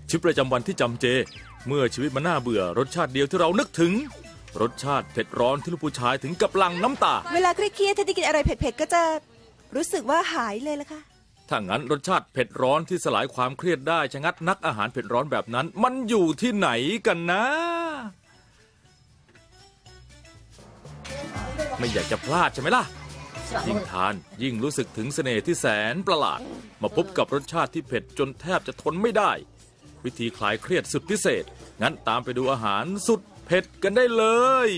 ชีวิตประจำวันที่จำเจเมื่อชีวิตมันน่าเบื่อรสชาติเดียวที่เรานึกถึงรสชาติเผ็ดร้อนที่ลูกผู้ชายถึงกับหลั่งน้ำตาเวลาเครียดๆถ้าได้กินอะไรเผ็ดๆก็จะรู้สึกว่าหายเลยล่ะค่ะถ้างั้นรสชาติเผ็ดร้อนที่สลายความเครียดได้ชะงัดนักอาหารเผ็ดร้อนแบบนั้นมันอยู่ที่ไหนกันนะไม่อยากจะพลาดใช่ไหมล่ะยิ่งทานยิ่งรู้สึกถึงเสน่ห์ที่แสนประหลาดมาพบกับรสชาติที่เผ็ดจนแทบจะทนไม่ได้วิธีคลายเครียดสุดพิเศษงั้นตามไปดูอาหารสุดเผ็ดกันได้เลย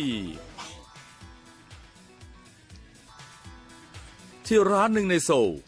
ที่ร้านหนึ่งในโซล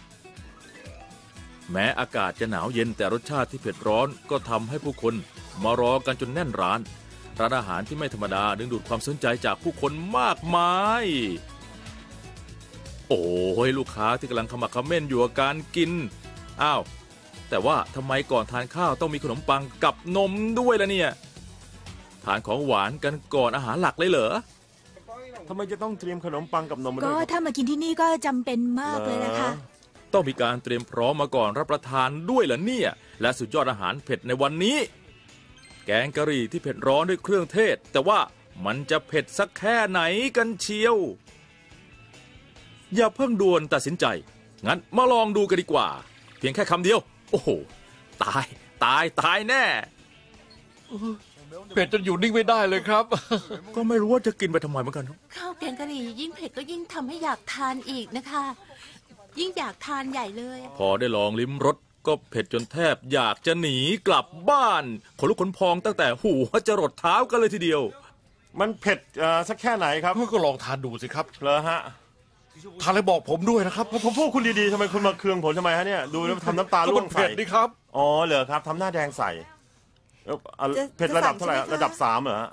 แม้อากาศจะหนาวเย็นแต่รสชาติที่เผ็ดร้อนก็ทำให้ผู้คนมารอกันจนแน่นร้านอาหารที่ไม่ธรรมดาดึงดูดความสนใจจากผู้คนมากมายโอ้ยลูกค้าที่กำลังขมักเขม้นอยู่กับการกินอ้าวแต่ว่าทำไมก่อนทานข้าวต้องมีขนมปังกับนมด้วยล่ะเนี่ยทานของหวานกันก่อนอาหารหลักเลยเหรอทำไมจะต้องเตรียมขนมปังกับนมมาด้วยก็ถ้ามากินที่นี่ก็จำเป็นมากเลยนะคะต้องมีการเตรียมพร้อมมาก่อนรับประทานด้วยเหรอเนี่ยและสุดยอดอาหารเผ็ดในวันนี้แกงกะหรี่ที่เผ็ดร้อนด้วยเครื่องเทศแต่ว่ามันจะเผ็ดสักแค่ไหนกันเชียวอย่าเพิ่งด่วนตัดสินใจงั้นมาลองดูกันดีกว่าเพียงแค่คำเดียวโอ้โหตายแน่เผ็ดจนอยู่นิ่งไม่ได้เลยครับก็ไม่รู้ว่าจะกินไปทำไมเหมือนกันข้าวแกงกะหรี่ยิ่งเผ็ดก็ยิ่งทำให้อยากทานอีกนะคะยิ่งอยากทานใหญ่เลยพอได้ลองลิ้มรสก็เผ็ดจนแทบอยากจะหนีกลับบ้านขนลุกขนพองตั้งแต่หัวจรดเท้ากันเลยทีเดียวมันเผ็ดสักแค่ไหนครับก็ลองทานดูสิครับเหรอฮะทานแล้วบอกผมด้วยนะครับผมพูดคุณดีๆทำไมคุณมาเคืองผมทำไมฮะเนี่ยดูแล้วทำน้ำตาล่วงใส่เผ็ดนี่ครับอ๋อเหรอครับทำหน้าแดงใส่เผ็ดระดับเท่าไหร่ระดับ3เหรอ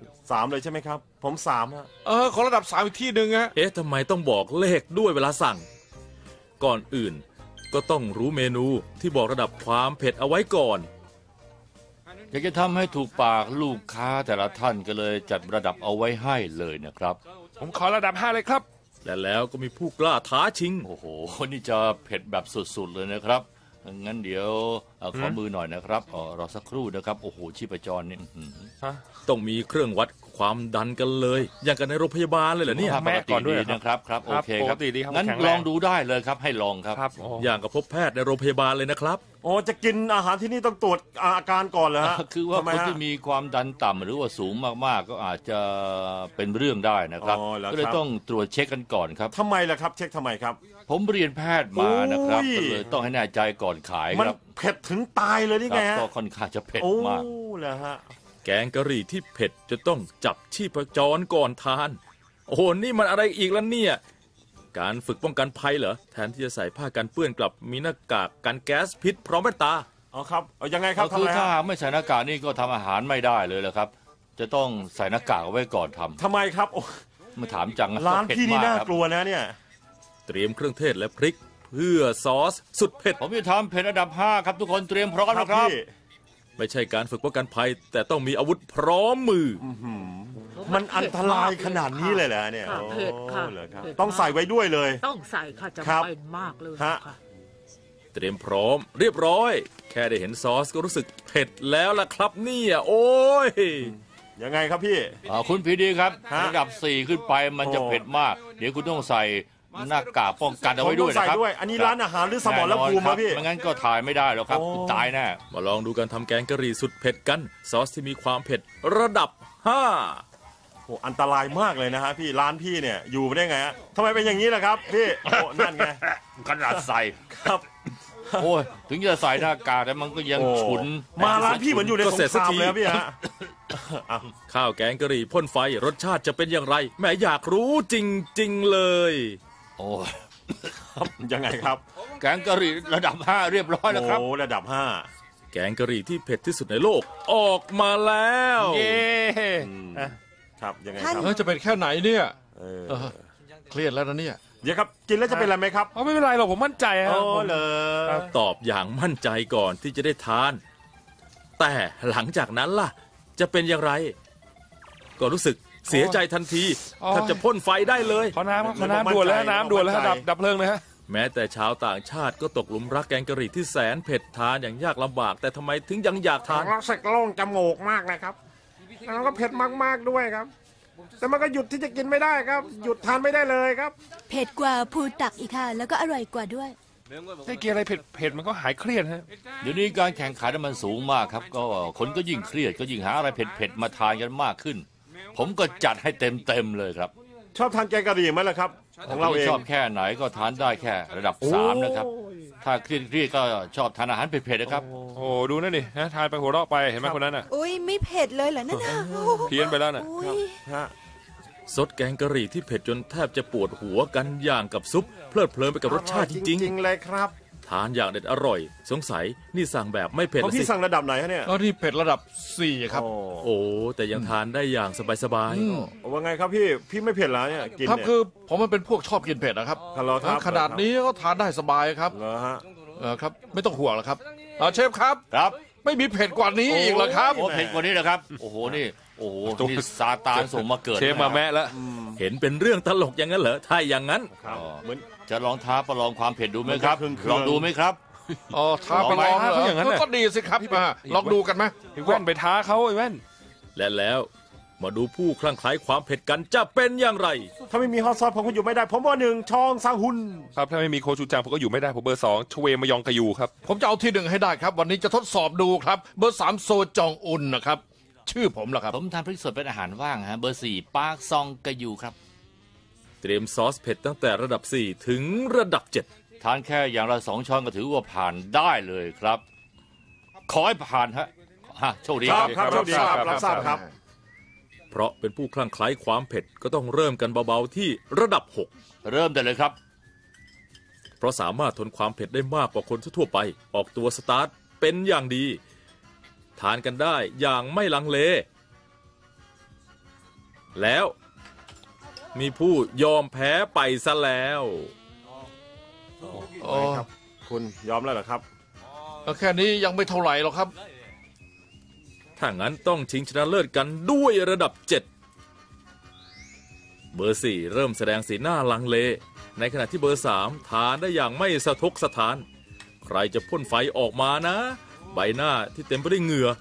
3เลยใช่ไหมครับผม3ฮะขอระดับ3อีกที่หนึ่งฮะทำไมต้องบอกเลขด้วยเวลาสั่งก่อนอื่นก็ต้องรู้เมนูที่บอกระดับความเผ็ดเอาไว้ก่อนอยากจะทำให้ถูกปากลูกค้าแต่ละท่านก็เลยจัดระดับเอาไว้ให้เลยนะครับผมขอระดับ5เลยครับและแล้วก็มีผู้กล้าท้าชิงโอ้โหนี่จะเผ็ดแบบสุดๆเลยนะครับงั้นเดี๋ยวขอมือหน่อยนะครับรอสักครู่นะครับโอ้โหชีพจรนี่ต้องมีเครื่องวัดความดันกันเลยอย่างกันในโรงพยาบาลเลยเหรอเนี่ยปกติดีนะครับครับโอเคครับงั้นลองดูได้เลยครับให้ลองครับอย่างกับพบแพทย์ในโรงพยาบาลเลยนะครับโอ้จะกินอาหารที่นี่ต้องตรวจอาการก่อนเหรอฮะคือว่าคนที่มีความดันต่ำหรือว่าสูงมากๆก็อาจจะเป็นเรื่องได้นะครับก็เลยต้องตรวจเช็คกันก่อนครับทำไมล่ะครับเช็คทำไมครับผมเรียนแพทย์มานะครับก็เลยต้องให้แน่ใจก่อนขายครับมันเผ็ดถึงตายเลยนี่ไงก็ค่อนข้างจะเผ็ดมากโอ้เหรอฮะแกงกะหรี่ที่เผ็ดจะต้องจับชีพจรก่อนทานโอ้โหนี่มันอะไรอีกล่ะเนี่ยการฝึกป้องกันภัยเหรอแทนที่จะใส่ผ้ากันเปื้อนกลับมีหน้ากากกันแก๊สพิษพร้อมแว่นตาอ๋อครับยังไงครับคือถ้าไม่ใส่หน้ากากนี่ก็ทำอาหารไม่ได้เลยแหละครับจะต้องใส่หน้ากากเอาไว้ก่อนทำไมครับมาถามจังร้านพี่นี่น่ากลัวนะเนี่ยเตรียมเครื่องเทศและพริกเพื่อซอสสุดเผ็ดผมจะทำเผ็ดระดับ5ครับทุกคนเตรียมพร้อมนะครับไม่ใช่การฝึกป้องกันภัยแต่ต้องมีอาวุธพร้อมมือมันอันตรายขนาดนี้เลยเหรอเนี่ยเผ็ดค่ะต้องใส่ไว้ด้วยเลยต้องใส่ค่ะจะเป็นมากเลยค่ะเตรียมพร้อมเรียบร้อยแค่ได้เห็นซอสก็รู้สึกเผ็ดแล้วล่ะครับเนี่ยโอ้ยยังไงครับพี่คุณพีดีครับระดับ4ขึ้นไปมันจะเผ็ดมากเดี๋ยวคุณต้องใส่หน้ากากป้องกันเอาไว้ด้วยนะครับอันนี้ร้านอาหารหรือสมรภูมิครับพี่ไม่งั้นก็ถ่ายไม่ได้แล้วครับคุณตายแน่มาลองดูการทำแกงกะหรี่สุดเผ็ดกันซอสที่มีความเผ็ดระดับ5 โอ้อันตรายมากเลยนะฮะพี่ร้านพี่เนี่ยอยู่ได้ไงฮะทำไมเป็นอย่างนี้ล่ะครับพี่โอ้นั่นไงขนาดใส่ครับโอ้ยถึงจะใส่หน้ากากแต่มันก็ยังฉุนมาร้านพี่เหมือนอยู่ในสงครามเลยพี่ฮะข้าวแกงกะหรี่พ่นไฟรสชาติจะเป็นอย่างไรแม่อยากรู้จริงๆเลยโอ้ยังไงครับแกงกะหรี่ระดับ5เรียบร้อยแล้วครับโอ้ระดับ5 แกงกะหรี่ที่เผ็ดที่สุดในโลกออกมาแล้วเย้ครับยังไงครับจะเป็นแค่ไหนเนี่ยเครียดแล้วนะเนี่ยเดี๋ยวครับกินแล้วจะเป็นอะไรไหมครับไม่เป็นไรหรอกผมมั่นใจครับโอ้เลยตอบอย่างมั่นใจก่อนที่จะได้ทานแต่หลังจากนั้นล่ะจะเป็นอย่างไรก็รู้สึกเสียใจทันทีถ้าจะพ่นไฟได้เลยขอน้ำด่วนแล้วน้ำด่วนแล้วดับเพลิงเลยฮะแม้แต่ชาวต่างชาติก็ตกหลุมรักแกงกะหรี่ที่แสนเผ็ดทานอย่างยากลำบากแต่ทำไมถึงยังอยากทานรู้สึกโล่งจมูกมากนะครับแล้วก็เผ็ดมากๆด้วยครับ แต่มันก็หยุดที่จะกินไม่ได้ครับ หยุดทานไม่ได้เลยครับเผ็ดกว่าภูตักอีกค่ะ แล้วก็อร่อยกว่าด้วยถ้ากินอะไรเผ็ดๆมันก็หายเครียดฮะเดี๋ยวนี้การแข่งขันมันสูงมากครับ ก็คนก็ยิ่งเครียดก็ยิ่งหาอะไรเผ็ดๆมาทานกันมากขึ้น ผมก็จัดให้เต็มเลยครับชอบทานแกงกะหรี่ไหมล่ะครับของเราเองชอบแค่ไหนก็ทานได้แค่ระดับ3นะครับถ้าเครียดก็ชอบทานอาหารเผ็ดๆนะครับโอ้ดูนั่นดินะทานไปหัวเราะไปเห็นไหมคนนั้นน่ะอุ้ยไม่เผ็ดเลยเหรอนั่นน่ะเพี้ยนไปแล้วน่ะอุ้ยฮะซดแกงกะหรี่ที่เผ็ดจนแทบจะปวดหัวกันอย่างกับซุปเพลิดเพลินไปกับรสชาติจริงจริงๆเลยครับๆ ทานอย่างเด็ดอร่อย สงสัยนี่สั่งแบบไม่เผ็ดของละพี่สิสั่งระดับไหนฮะเนี่ยก็ที่เผ็ดระดับ4ครับโอ้แต่ยังทานได้อย่างสบายว่าไงครับพี่ไม่เผ็ดแล้วเนี่ยกินครับเนี่ยคือผมมันเป็นพวกชอบกินเผ็ดนะครับครับขนาดนี้ก็ทานได้สบายครับเหรอฮะครับไม่ต้องห่วงแล้วครับเชฟครับครับไม่มีเผ็ดกว่านี้อีกเหรอครับโอ้เผ็ดกว่านี้นะครับ โอ้โหนี่ซาตานส่งมาเกิดเชฟมาแมะแล้วๆ เห็นเป็นเรื่องตลกอย่างนั้นเหรอถ้าอย่างนั้นครับเหมือนจะลองท้าประลองความเผ็ดดูไหมครับมันจะเครื่องๆลองดูไหมครับอ๋อท้าไปลองเหรเขาอย่างนั้นอน่ะก็ดีสิครับลองดูกันไหมไอ้แว่นไปท้าเขาไอ้แว่นและแล้วมาดูผู้คลั่งไคล้ความเผ็ดกันจะเป็นอย่างไรถ้าไม่มีฮอตซอสผมก็อยู่ไม่ได้ ผมว่า1ชองซาฮุนครับถ้าไม่มีโคชูจังผมก็อยู่ไม่ได้ผมเบอร์2ชเวมายองกายูครับผมจะเอาที่1ให้ได้ครับ วันนี้จะทดสอบดูครับเบอร์3โซจองอุนนะครับชื่อผมล่ะครับผมทานพริกสดเป็นอาหารว่างฮะเบอร์4ปาร์คซองกะยูครับเตรียมซอสเผ็ดตั้งแต่ระดับ 4 ถึงระดับ 7 ทานแค่อย่างละ2 ช้อนก็ถือว่าผ่านได้เลยครับ ขอให้ผ่านฮะโชคดีคครัรับบ ครับโชคดีครับรับทราบครับเพราะเป็นผู้คลั่งไคล้ความเผ็ดก็ต้องเริ่มกันเบาๆที่ระดับเริ่มได้เลยครับ 6 เพราะสามารถทนความเผ็ดได้มากกว่าคนทั่วไป ออกตัวสตาร์ทเป็นอย่างดี ทานกันได้อย่างไม่ลังเล แล้วมีผู้ยอมแพ้ไปซะแล้วอ๋อคุณยอมแล้วเหรอครับแค่นี้ยังไม่เท่าไหร่หรอกครับถ้างั้นต้องชิงชนะเลิศกันด้วยระดับ 7 เบอร์ 4 เริ่มแสดงสีหน้าลังเล ในขณะที่เบอร์ 3 ทานได้อย่างไม่สะทกสะท้าน ใครจะพ่นไฟออกมานะ ใบหน้าที่เต็มไปด้วยเหงื่อ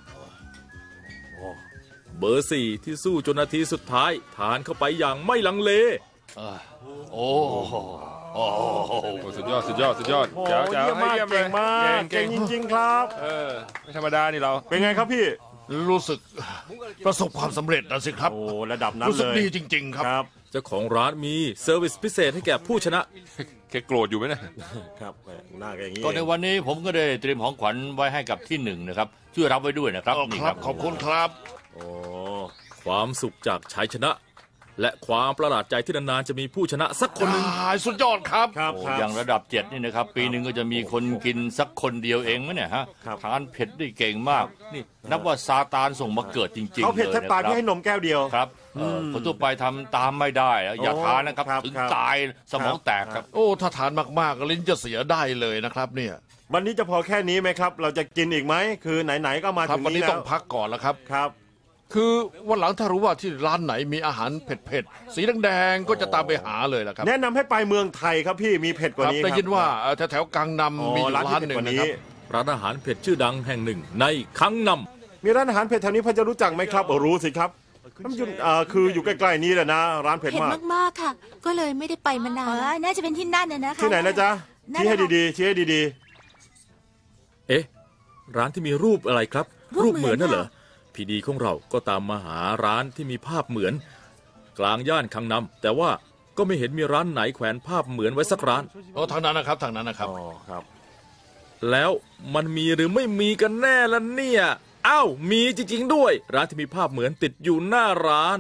เบอร์ 4 ที่สู้จนนาทีสุดท้ายทานเข้าไปอย่างไม่ลังเลโอ้โหโอ้สุดยอดโอ้แจ๋วเยี่ยมมากเก่งมากเก่งจริงๆครับไม่ธรรมดานี่เราเป็นไงครับพี่รู้สึกประสบความสำเร็จนะสิครับโอ้ระดับนั้นรู้สึกเลยดีจริง ๆ ครับครับเจ้าของร้านมีเซอร์วิสพิเศษให้แก่ผู้ชนะแกโกรธอยู่ไหมเนี่ยครับหน้าแกอย่างนี้ก็ในวันนี้ผมก็ได้เตรียมของขวัญไว้ให้กับที่1นะครับช่วยรับไว้ด้วยนะครับนี่ครับขอบคุณครับโอ้ความสุขจากชัยชนะ และความประหลาดใจที่นานๆจะมีผู้ชนะสักคนหนึ่งสุดยอดครับครับโอ้ครับอย่างระดับ7นี่นะครับ ปีหนึ่งก็จะมีคนกินสักคนเดียวเองไหมเนี่ยฮะครับทานเผ็ดได้เก่งมาก นี่นับว่าซาตานส่งมาเกิดจริงๆเขาเผ็ดลแทบตายนะเพื่อให้นมแก้วเดียวครับคนทั่วไปทำตามไม่ได้อะอย่าโอ้ทานนะครับครับถึงครับตายสมองแตกครับโอ้ถ้าทานมากๆลิ้นจะเสียได้เลยนะครับเนี่ยวันนี้จะพอแค่นี้ไหมครับ เราจะกินอีกไหมคือไหนๆก็มาครับถึงวันนี้นี้แล้ต้อวงพักก่อนแล้วครับครับคือวันหลังถ้ารู้ว่าที่ร้านไหนมีอาหารเผ็ดๆสีแดงๆก็จะตามไปหาเลยละครับแนะนำให้ไปเมืองไทยครับพี่มีเผ็ดกว่าครับนี้ได้ยินว่าครับแถวๆกังนำมีอยู่ร้านร้านที่หเผ็ดนึ่กงว่านะนี้ครับร้านอาหารเผ็ดชื่อดังแห่งหนึ่งในคังนำมีร้านอาหารเผ็ดแถวนี้พอจะรู้จักไหมครับรู้สิครับน้ำยุ่นคืออยู่ใกล้ๆนี้แหละนะ ร้านเผ็ดเผ็ดมากมากๆค่ะ ก็เลยไม่ได้ไปมานานแล้วน่าจะเป็นที่นั่นนะคะที่ไหนนะจ๊ะนั่นชี้ให้แหละดีๆชี้ให้ดีเอ๊ะ ร้านที่มีรูปอะไรครับรูปเหมือนน่ะเหรอพีดีของเราก็ตามมาหาร้านที่มีภาพเหมือน กลางย่านคังนำแต่ว่าก็ไม่เห็นมีร้านไหนแขวนภาพเหมือนไว้สักร้านโอ้ทางนั้นนะครับทางนั้นนะครับอ๋อครับแล้วมันมีหรือไม่มีกันแน่ล่ะเนี่ยอ้าวมีจริงๆด้วย ร้านที่มีภาพเหมือนติดอยู่หน้าร้าน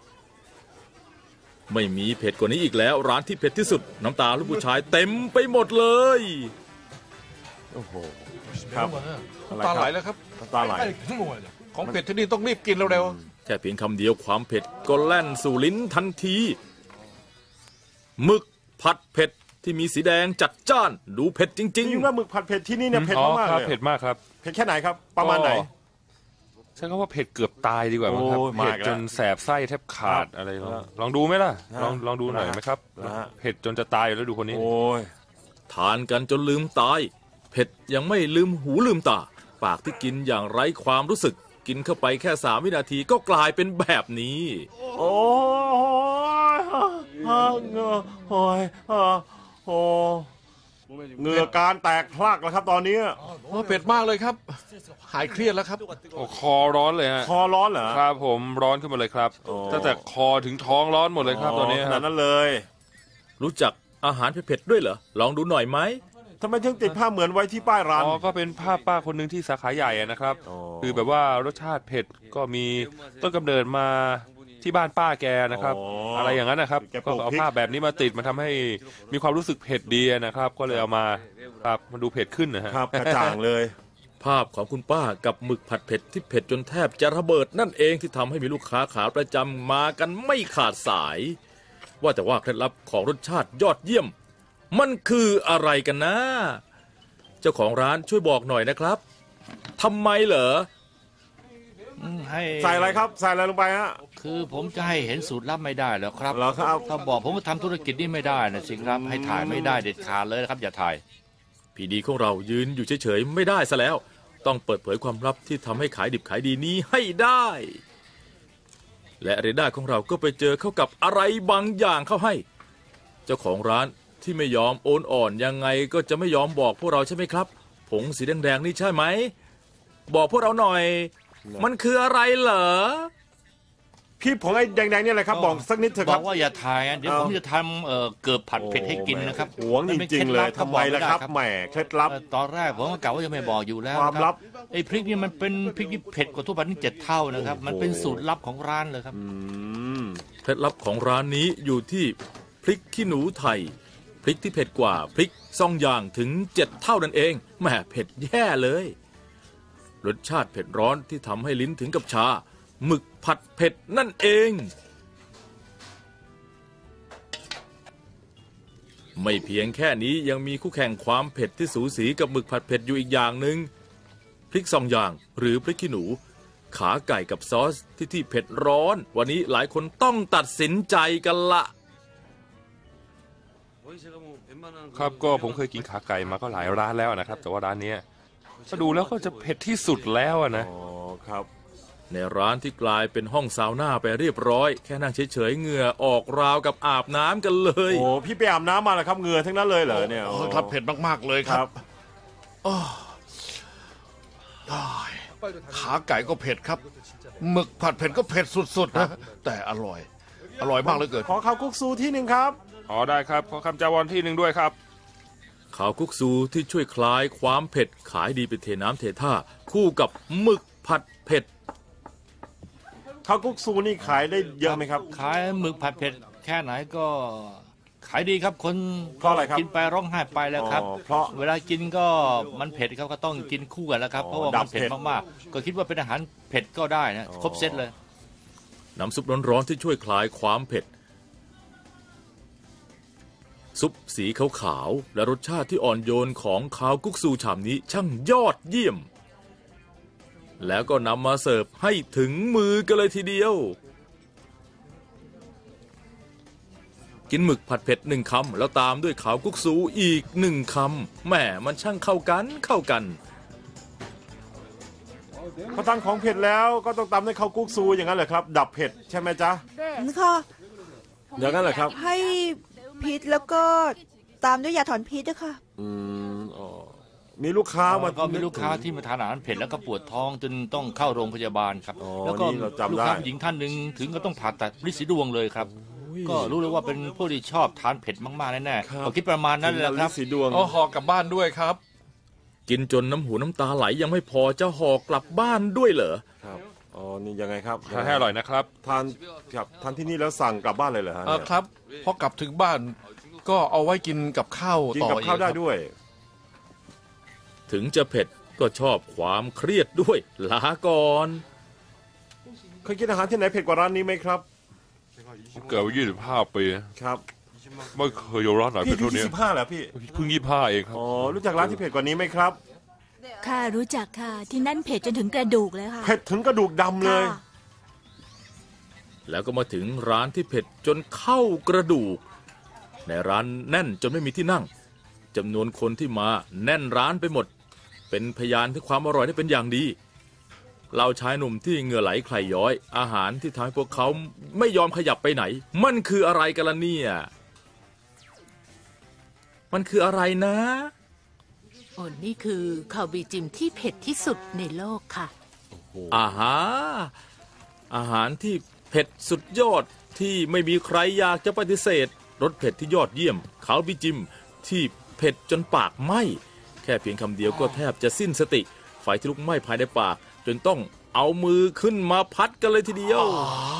ไม่มีเผ็ดกว่านี้อีกแล้ว ร้านที่เผ็ดที่สุด น้ำตาลูกผู้ชายเต็มไปหมดเลยโอ้โหครับตาไหลแล้วครับน้ำตาไหลของเผ็ดที่นี่ต้องรีบกินเร็วแค่เพียงคำเดียวความเผ็ดก็แล่นสู่ลิ้นทันทีหมึกผัดเผ็ดที่มีสีแดงจัดจ้านดูเผ็ดจริงยิ่งว่าหมึกผัดเผ็ดที่นี่เนี่ยเผ็ดอ๋อมากๆครับเลยเผ็ดมากครับเผ็ดแค่ไหนครับ ประมาณไหนใช้คำว่าเผ็ดเกือบตายดีกว่ามั้งครับโอ้ยมาเผ็อีดกแล้วจนแสบไส้แทบขาดอะไรลองดูไหมล่ะฮะลองดูหน่อยไหมครับนะฮะเผ็ดจนจะตายอยู่แล้วดูคนนี้โอ้ยทานกันจนลืมตายเผ็ดยังไม่ลืมหูลืมตาปากที่กินอย่างไร้ความรู้สึกกินเข้าไปแค่3 วินาทีก็กลายเป็นแบบนี้โอ้ยเหงื่อโอ้ยโอ้เหงื่อการแตกพลักแล้วครับตอนนี้เผ็ดมากเลยครับ หายเครียดแล้วครับโอ้คอร้อนเลยฮะคอร้อนเหรอครับผมร้อนขึ้นมาเลยครับโอ้ตั้งแต่คอถึงท้องร้อนหมดเลยครับตอนนี้ขคนารัดบนั้นเลยรู้จักอาหารเผ็ดๆด้วยเหรอลองดูหน่อยไหมทำไมถึงติดภาพเหมือนไว้ที่ป้ายร้านอ๋อก็เป็นภาพป้าคนหนึ่งที่สาขาใหญ่อะนะครับอ๋อคือแบบว่ารสชาติเผ็ดก็มีต้นกำเนิดมาที่บ้านป้าแกนะครับ อะไรอย่างนั้นนะครับแกปก็ลูกเอาพริกภาพแบบนี้มาติดมันทำให้มีความรู้สึกเผ็ดดีนะครับ ก็เลยเอามาครับมันดูเผ็ดขึ้นนะฮะครับกระจ่างเลยภาพของคุณป้ากับหมึกผัดเผ็ดที่เผ็ดจนแทบจะระเบิดนั่นเองที่ทำให้มีลูกค้าขาประจำมากันไม่ขาดสาย ว่าแต่ว่าเคล็ดลับของรสชาติยอดเยี่ยม มันคืออะไรกันนะ เจ้าของร้านช่วยบอกหน่อยนะครับทำไมเหรอให้ใส่อะไรครับใส่อะไรลงไปฮะคือผมจะให้เห็นสูตรลับไม่ได้แล้วครับเหรอครับถ้าบอกผมว่าทำธุรกิจนี่ไม่ได้นะสิครับ ให้ถ่ายไม่ได้เด็ดขาดเลยนะครับ อย่าถ่ายพีดีของเรายืนอยู่เฉยๆไม่ได้ซะแล้ว ต้องเปิดเผยความลับที่ทำให้ขายดิบขายดีนี้ให้ได้ และเรดาร์ของเราก็ไปเจอเข้ากับอะไรบางอย่างเข้าให้ เจ้าของร้านที่ไม่ยอมโอนอ่อนยังไงก็จะไม่ยอมบอกพวกเราใช่ไหมครับผงสีแดงๆนี่ใช่ไหมบอกพวกเราหน่อย มันคืออะไรเหรอพี่ผงไอ้แดงๆเนี่ยแหละครับบอกสักนิดเถอะบคอรับกว่าอย่าถ่ายอ่ะเดี๋ยวเอาผมจะทำเกือบผัดเผ็ดให้กินนะครับหวงจริงๆเลยทำไมล่ะครับแหมเคล็ดลับตอนแรกผมก็กะว่าจะไม่บอกอยู่แล้วความลับไอ้พริกนี่มันเป็นพริกที่เผ็ดกว่าทั่วไปถึง7 เท่านะครับ มันเป็นสูตรลับของร้านเลยครับเคล็ดลับของร้านนี้อยู่ที่พริกขี้หนูไทยพริกที่เผ็ดกว่าพริกซ่องอย่างถึง7 เท่านั่นเองแหมเผ็ดแย่เลยรสชาติเผ็ดร้อนที่ทำให้ลิ้นถึงกับชาหมึกผัดเผ็ดนั่นเองไม่เพียงแค่นี้ยังมีคู่แข่งความเผ็ดที่สูสีกับหมึกผัดเผ็ดอยู่อีกอย่างหนึ่งพริกซองอย่างหรือพริกขี้หนูขาไก่กับซอสที่เผ็ดร้อนวันนี้หลายคนต้องตัดสินใจกันละครับก็ผมเคยกินขาไก่มาก็หลายร้านแล้วนะครับ แต่ว่าร้านเนี้ยก็ดูแล้วก็จะเผ็ดที่สุดแล้วอะนะอ๋อครับในร้านที่กลายเป็นห้องซาวน่าไปเรียบร้อยแค่นั่งเฉยๆเหงื่อออกราวกับอาบน้ำกันเลยโอ้พี่ไปอาบน้ำมาเหรอครับเหงื่อทั้งนั้นเลยเหรอเนี่ยครับเผ็ดมากๆเลยครับขาไก่ก็เผ็ดครับหมึกผัดเผ็ดก็เผ็ดสุดๆนะแต่อร่อยมากเลยเกิดขอข้าวกุ๊กซูที่หนึ่งครับอ๋อได้ครับขอคำจาวอนที่หนึ่งด้วยครับข้าวคุกซูที่ช่วยคลายความเผ็ดขายดีเป็นเทน้ำเทท่าคู่กับหมึกผัดเผ็ดข้าวกุ๊กซูนี่ขายได้เยอะไหมครับขายหมึกผัดเผ็ดแค่ไหนก็ขายดีครับคนเพราะอะไรครับกินไปร้องไห้ไปแล้วครับอ๋อเพราะเวลากินก็มันเผ็ดครับก็ต้องกินคู่กันแล้วครับอ๋อเพราะว่าดัมับนเผ็ดเผ็ดมากๆก็คิดว่าเป็นอาหารเผ็ดก็ได้นะครบเซตเลยน้ำซุปร้อนๆที่ช่วยคลายความเผ็ดซุปสีขาวๆและรสชาติที่อ่อนโยนของข้าวกุ๊กซูชามนี้ช่างยอดเยี่ยม แล้วก็นำมาเสิร์ฟให้ถึงมือกันเลยทีเดียว กินหมึกผัดเผ็ด1 คำแล้วตามด้วยข้าวกุ๊กซูอีก1 คำแหมมันช่างเข้ากันพอทานของเผ็ดแล้วก็ต้องตามด้วยข้าวกุ๊กซูอย่างนั้นเหรอครับ ดับเผ็ดใช่ไหมจ๊ะค่ะอย่างนั้นเหรอครับให้พิษแล้วก็ตามด้วยยาถอนพิษด้วยค่ะอ๋อมีลูกค้ามาก็มีลูกค้าที่มาทานอาหารเผ็ดแล้วก็ปวดท้องจนต้องเข้าโรงพยาบาลครับอ๋อแล้วก็นี่เราจำได้ลูกค้าผู้หญิงท่านหนึ่งถึงก็ต้องผ่าตัดลินสีดวงเลยครับ ก็รู้เลยว่าเป็นผู้ที่ชอบทานเผ็ดมากๆแน่ๆก็คิดประมาณนั้นแหละครับสีดวงเอาห่อกลับบ้านด้วยครับกินจนน้ำหูน้ำตาไหลยังไม่พอจะห่อกลับบ้านด้วยเหรอครับอ๋อนี่ยังไงครับทานให้อร่อยนะครับทานครับทานที่นี่แล้วสั่งกลับบ้านเลยเหรอฮะเนี่ยครับพอกลับถึงบ้านก็เอาไว้กินกับข้าวกินต่อกับข้าวได้อีกครับด้วยถึงจะเผ็ดก็ชอบความเครียดด้วยลาก่อนเคยกินอาหารที่ไหนเผ็ดกว่าร้านนี้ไหมครับผมเกิดมา25 ปีนะครับ ไม่เคยอยู่ร้านไหนพี่เป็นอายุเท่านี้ 25เหรอพี่เพิ่ง25เองครับอ๋อรู้จักร้านที่เผ็ดกว่านี้ไหมครับค่ะรู้จักค่ะที่นั่นเผ็ดจนถึงกระดูกเลยค่ะเผ็ดถึงกระดูกดำเลยค่ะแล้วก็มาถึงร้านที่เผ็ดจนเข้ากระดูก ในร้านแน่นจนไม่มีที่นั่งจำนวนคนที่มาแน่นร้านไปหมดเป็นพยานที่ความอร่อยได้เป็นอย่างดีเราชายหนุ่มที่เหงื่อไหลใครย้อยอาหารที่ทำให้พวกเขาไม่ยอมขยับไปไหนมันคืออะไรกันล่ะเนี่ยมันคืออะไรนะโอ้นี่คือคาวบีจิมที่เผ็ดที่สุดในโลกค่ะอาหารที่เผ็ดสุดยอดที่ไม่มีใครอยากจะปฏิเสธรสเผ็ดที่ยอดเยี่ยมคาวบีจิมที่เผ็ดจนปากไหม้แค่เพียงคำเดียวก็แทบจะสิ้นสติไฟที่ลุกไหม้ภายในปากจนต้องเอามือขึ้นมาพัดกันเลยทีเดียว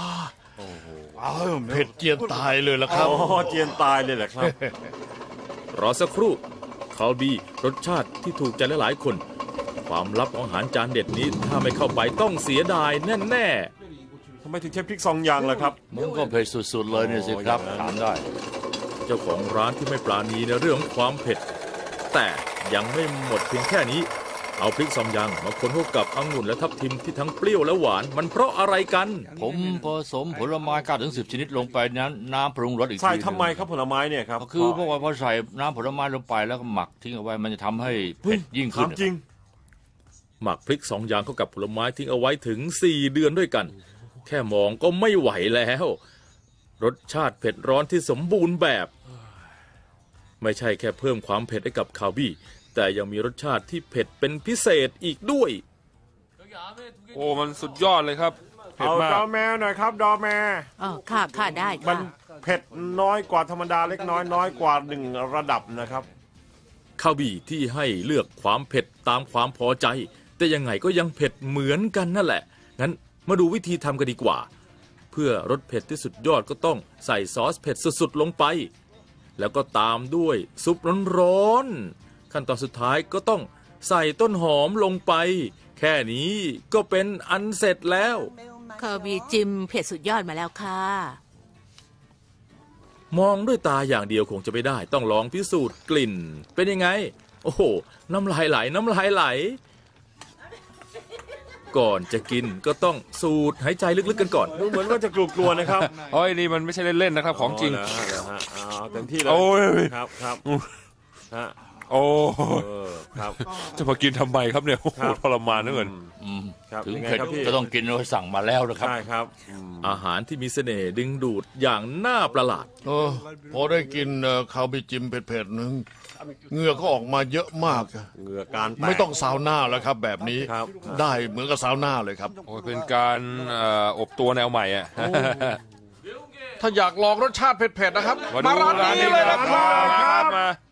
เผ็ดเจียนตายเลยล่ะครับเจียนตายเลยแหละครับรอสักครู่คาวบีรสชาติที่ถูกใจหลายๆคนความลับของอาหารจานเด็ดนี้ถ้าไม่เข้าไปต้องเสียดายแน่ๆทำไมถึงใช้พริก2 อย่างล่ะครับมันก็เผ็ดสุดๆเลยเนี่ยสิครับถามได้เจ้าของร้านที่ไม่ปราณีในเรื่องความเผ็ดแต่ยังไม่หมดเพียงแค่นี้เอาพริก2 อย่างมาคนเข้ากับองุ่นและทับทิมที่ทั้งเปรี้ยวและหวานมันเพราะอะไรกันผมผสมผลไม้9-10 ชนิดลงไปนั้นน้ำปรุงรสอีกทีใส่ทำไมครับผลไม้เนี่ยครับคือเพราะว่าพอใส่น้ำผลไม้ลงไปแล้วก็หมักทิ้งเอาไว้มันจะทำให้เผ็ดยิ่งขึ้นจริงหมักพริก2 อย่างเข้ากับผลไม้ทิ้งเอาไว้ถึง4 เดือนด้วยกันแค่มองก็ไม่ไหวแล้วรสชาติเผ็ดร้อนที่สมบูรณ์แบบไม่ใช่แค่เพิ่มความเผ็ดให้กับคาวบี้แต่ยังมีรสชาติที่เผ็ดเป็นพิเศษอีกด้วยโอ้มันสุดยอดเลยครับเผ็ดมากดอแมวหน่อยครับดอแมวค่ะได้มันเผ็ดน้อยกว่าธรรมดาเล็กน้อยกว่า1 ระดับนะครับคาวบี้ที่ให้เลือกความเผ็ดตามความพอใจแต่ยังไงก็ยังเผ็ดเหมือนกันนั่นแหละงั้นมาดูวิธีทำกันดีกว่าเพื่อรสเผ็ดที่สุดยอดก็ต้องใส่ซอสเผ็ดสุดๆลงไปแล้วก็ตามด้วยซุปร้อนๆขั้นตอนสุดท้ายก็ต้องใส่ต้นหอมลงไปแค่นี้ก็เป็นอันเสร็จแล้วคาวบีจิมเผ็ดสุดยอดมาแล้วค่ะมองด้วยตาอย่างเดียวคงจะไม่ได้ต้องลองพิสูจน์กลิ่นเป็นยังไงโอ้โหน้ำลายไหลก่อนจะกินก็ต้องสูดหายใจลึกๆกันก่อนดูเหมือนว่าจะกลัวๆนะครับโอ้ยนี่มันไม่ใช่เล่นๆนะครับของจริงเต็มที่เลยครับโอ้ครับจะมากินทำไมครับเนี่ยทรมานเหลือเกินถึงเผ็ดก็ต้องกินเราสั่งมาแล้วนะครับใช่ครับอาหารที่มีเสน่ห์ดึงดูดอย่างน่าประหลาดพอได้กินคาวบีจิมเผ็ดๆนึงเหงื่อก็ออกมาเยอะมากเหงื่อการไม่ต้องซาวน่าแล้วครับแบบนี้ได้เหมือนกับซาวน่าเลยครับเป็นการอบตัวแนวใหม่อ่ะถ้าอยากลองรสชาติเผ็ดๆนะครับมาร้านนี้เลยนะครับ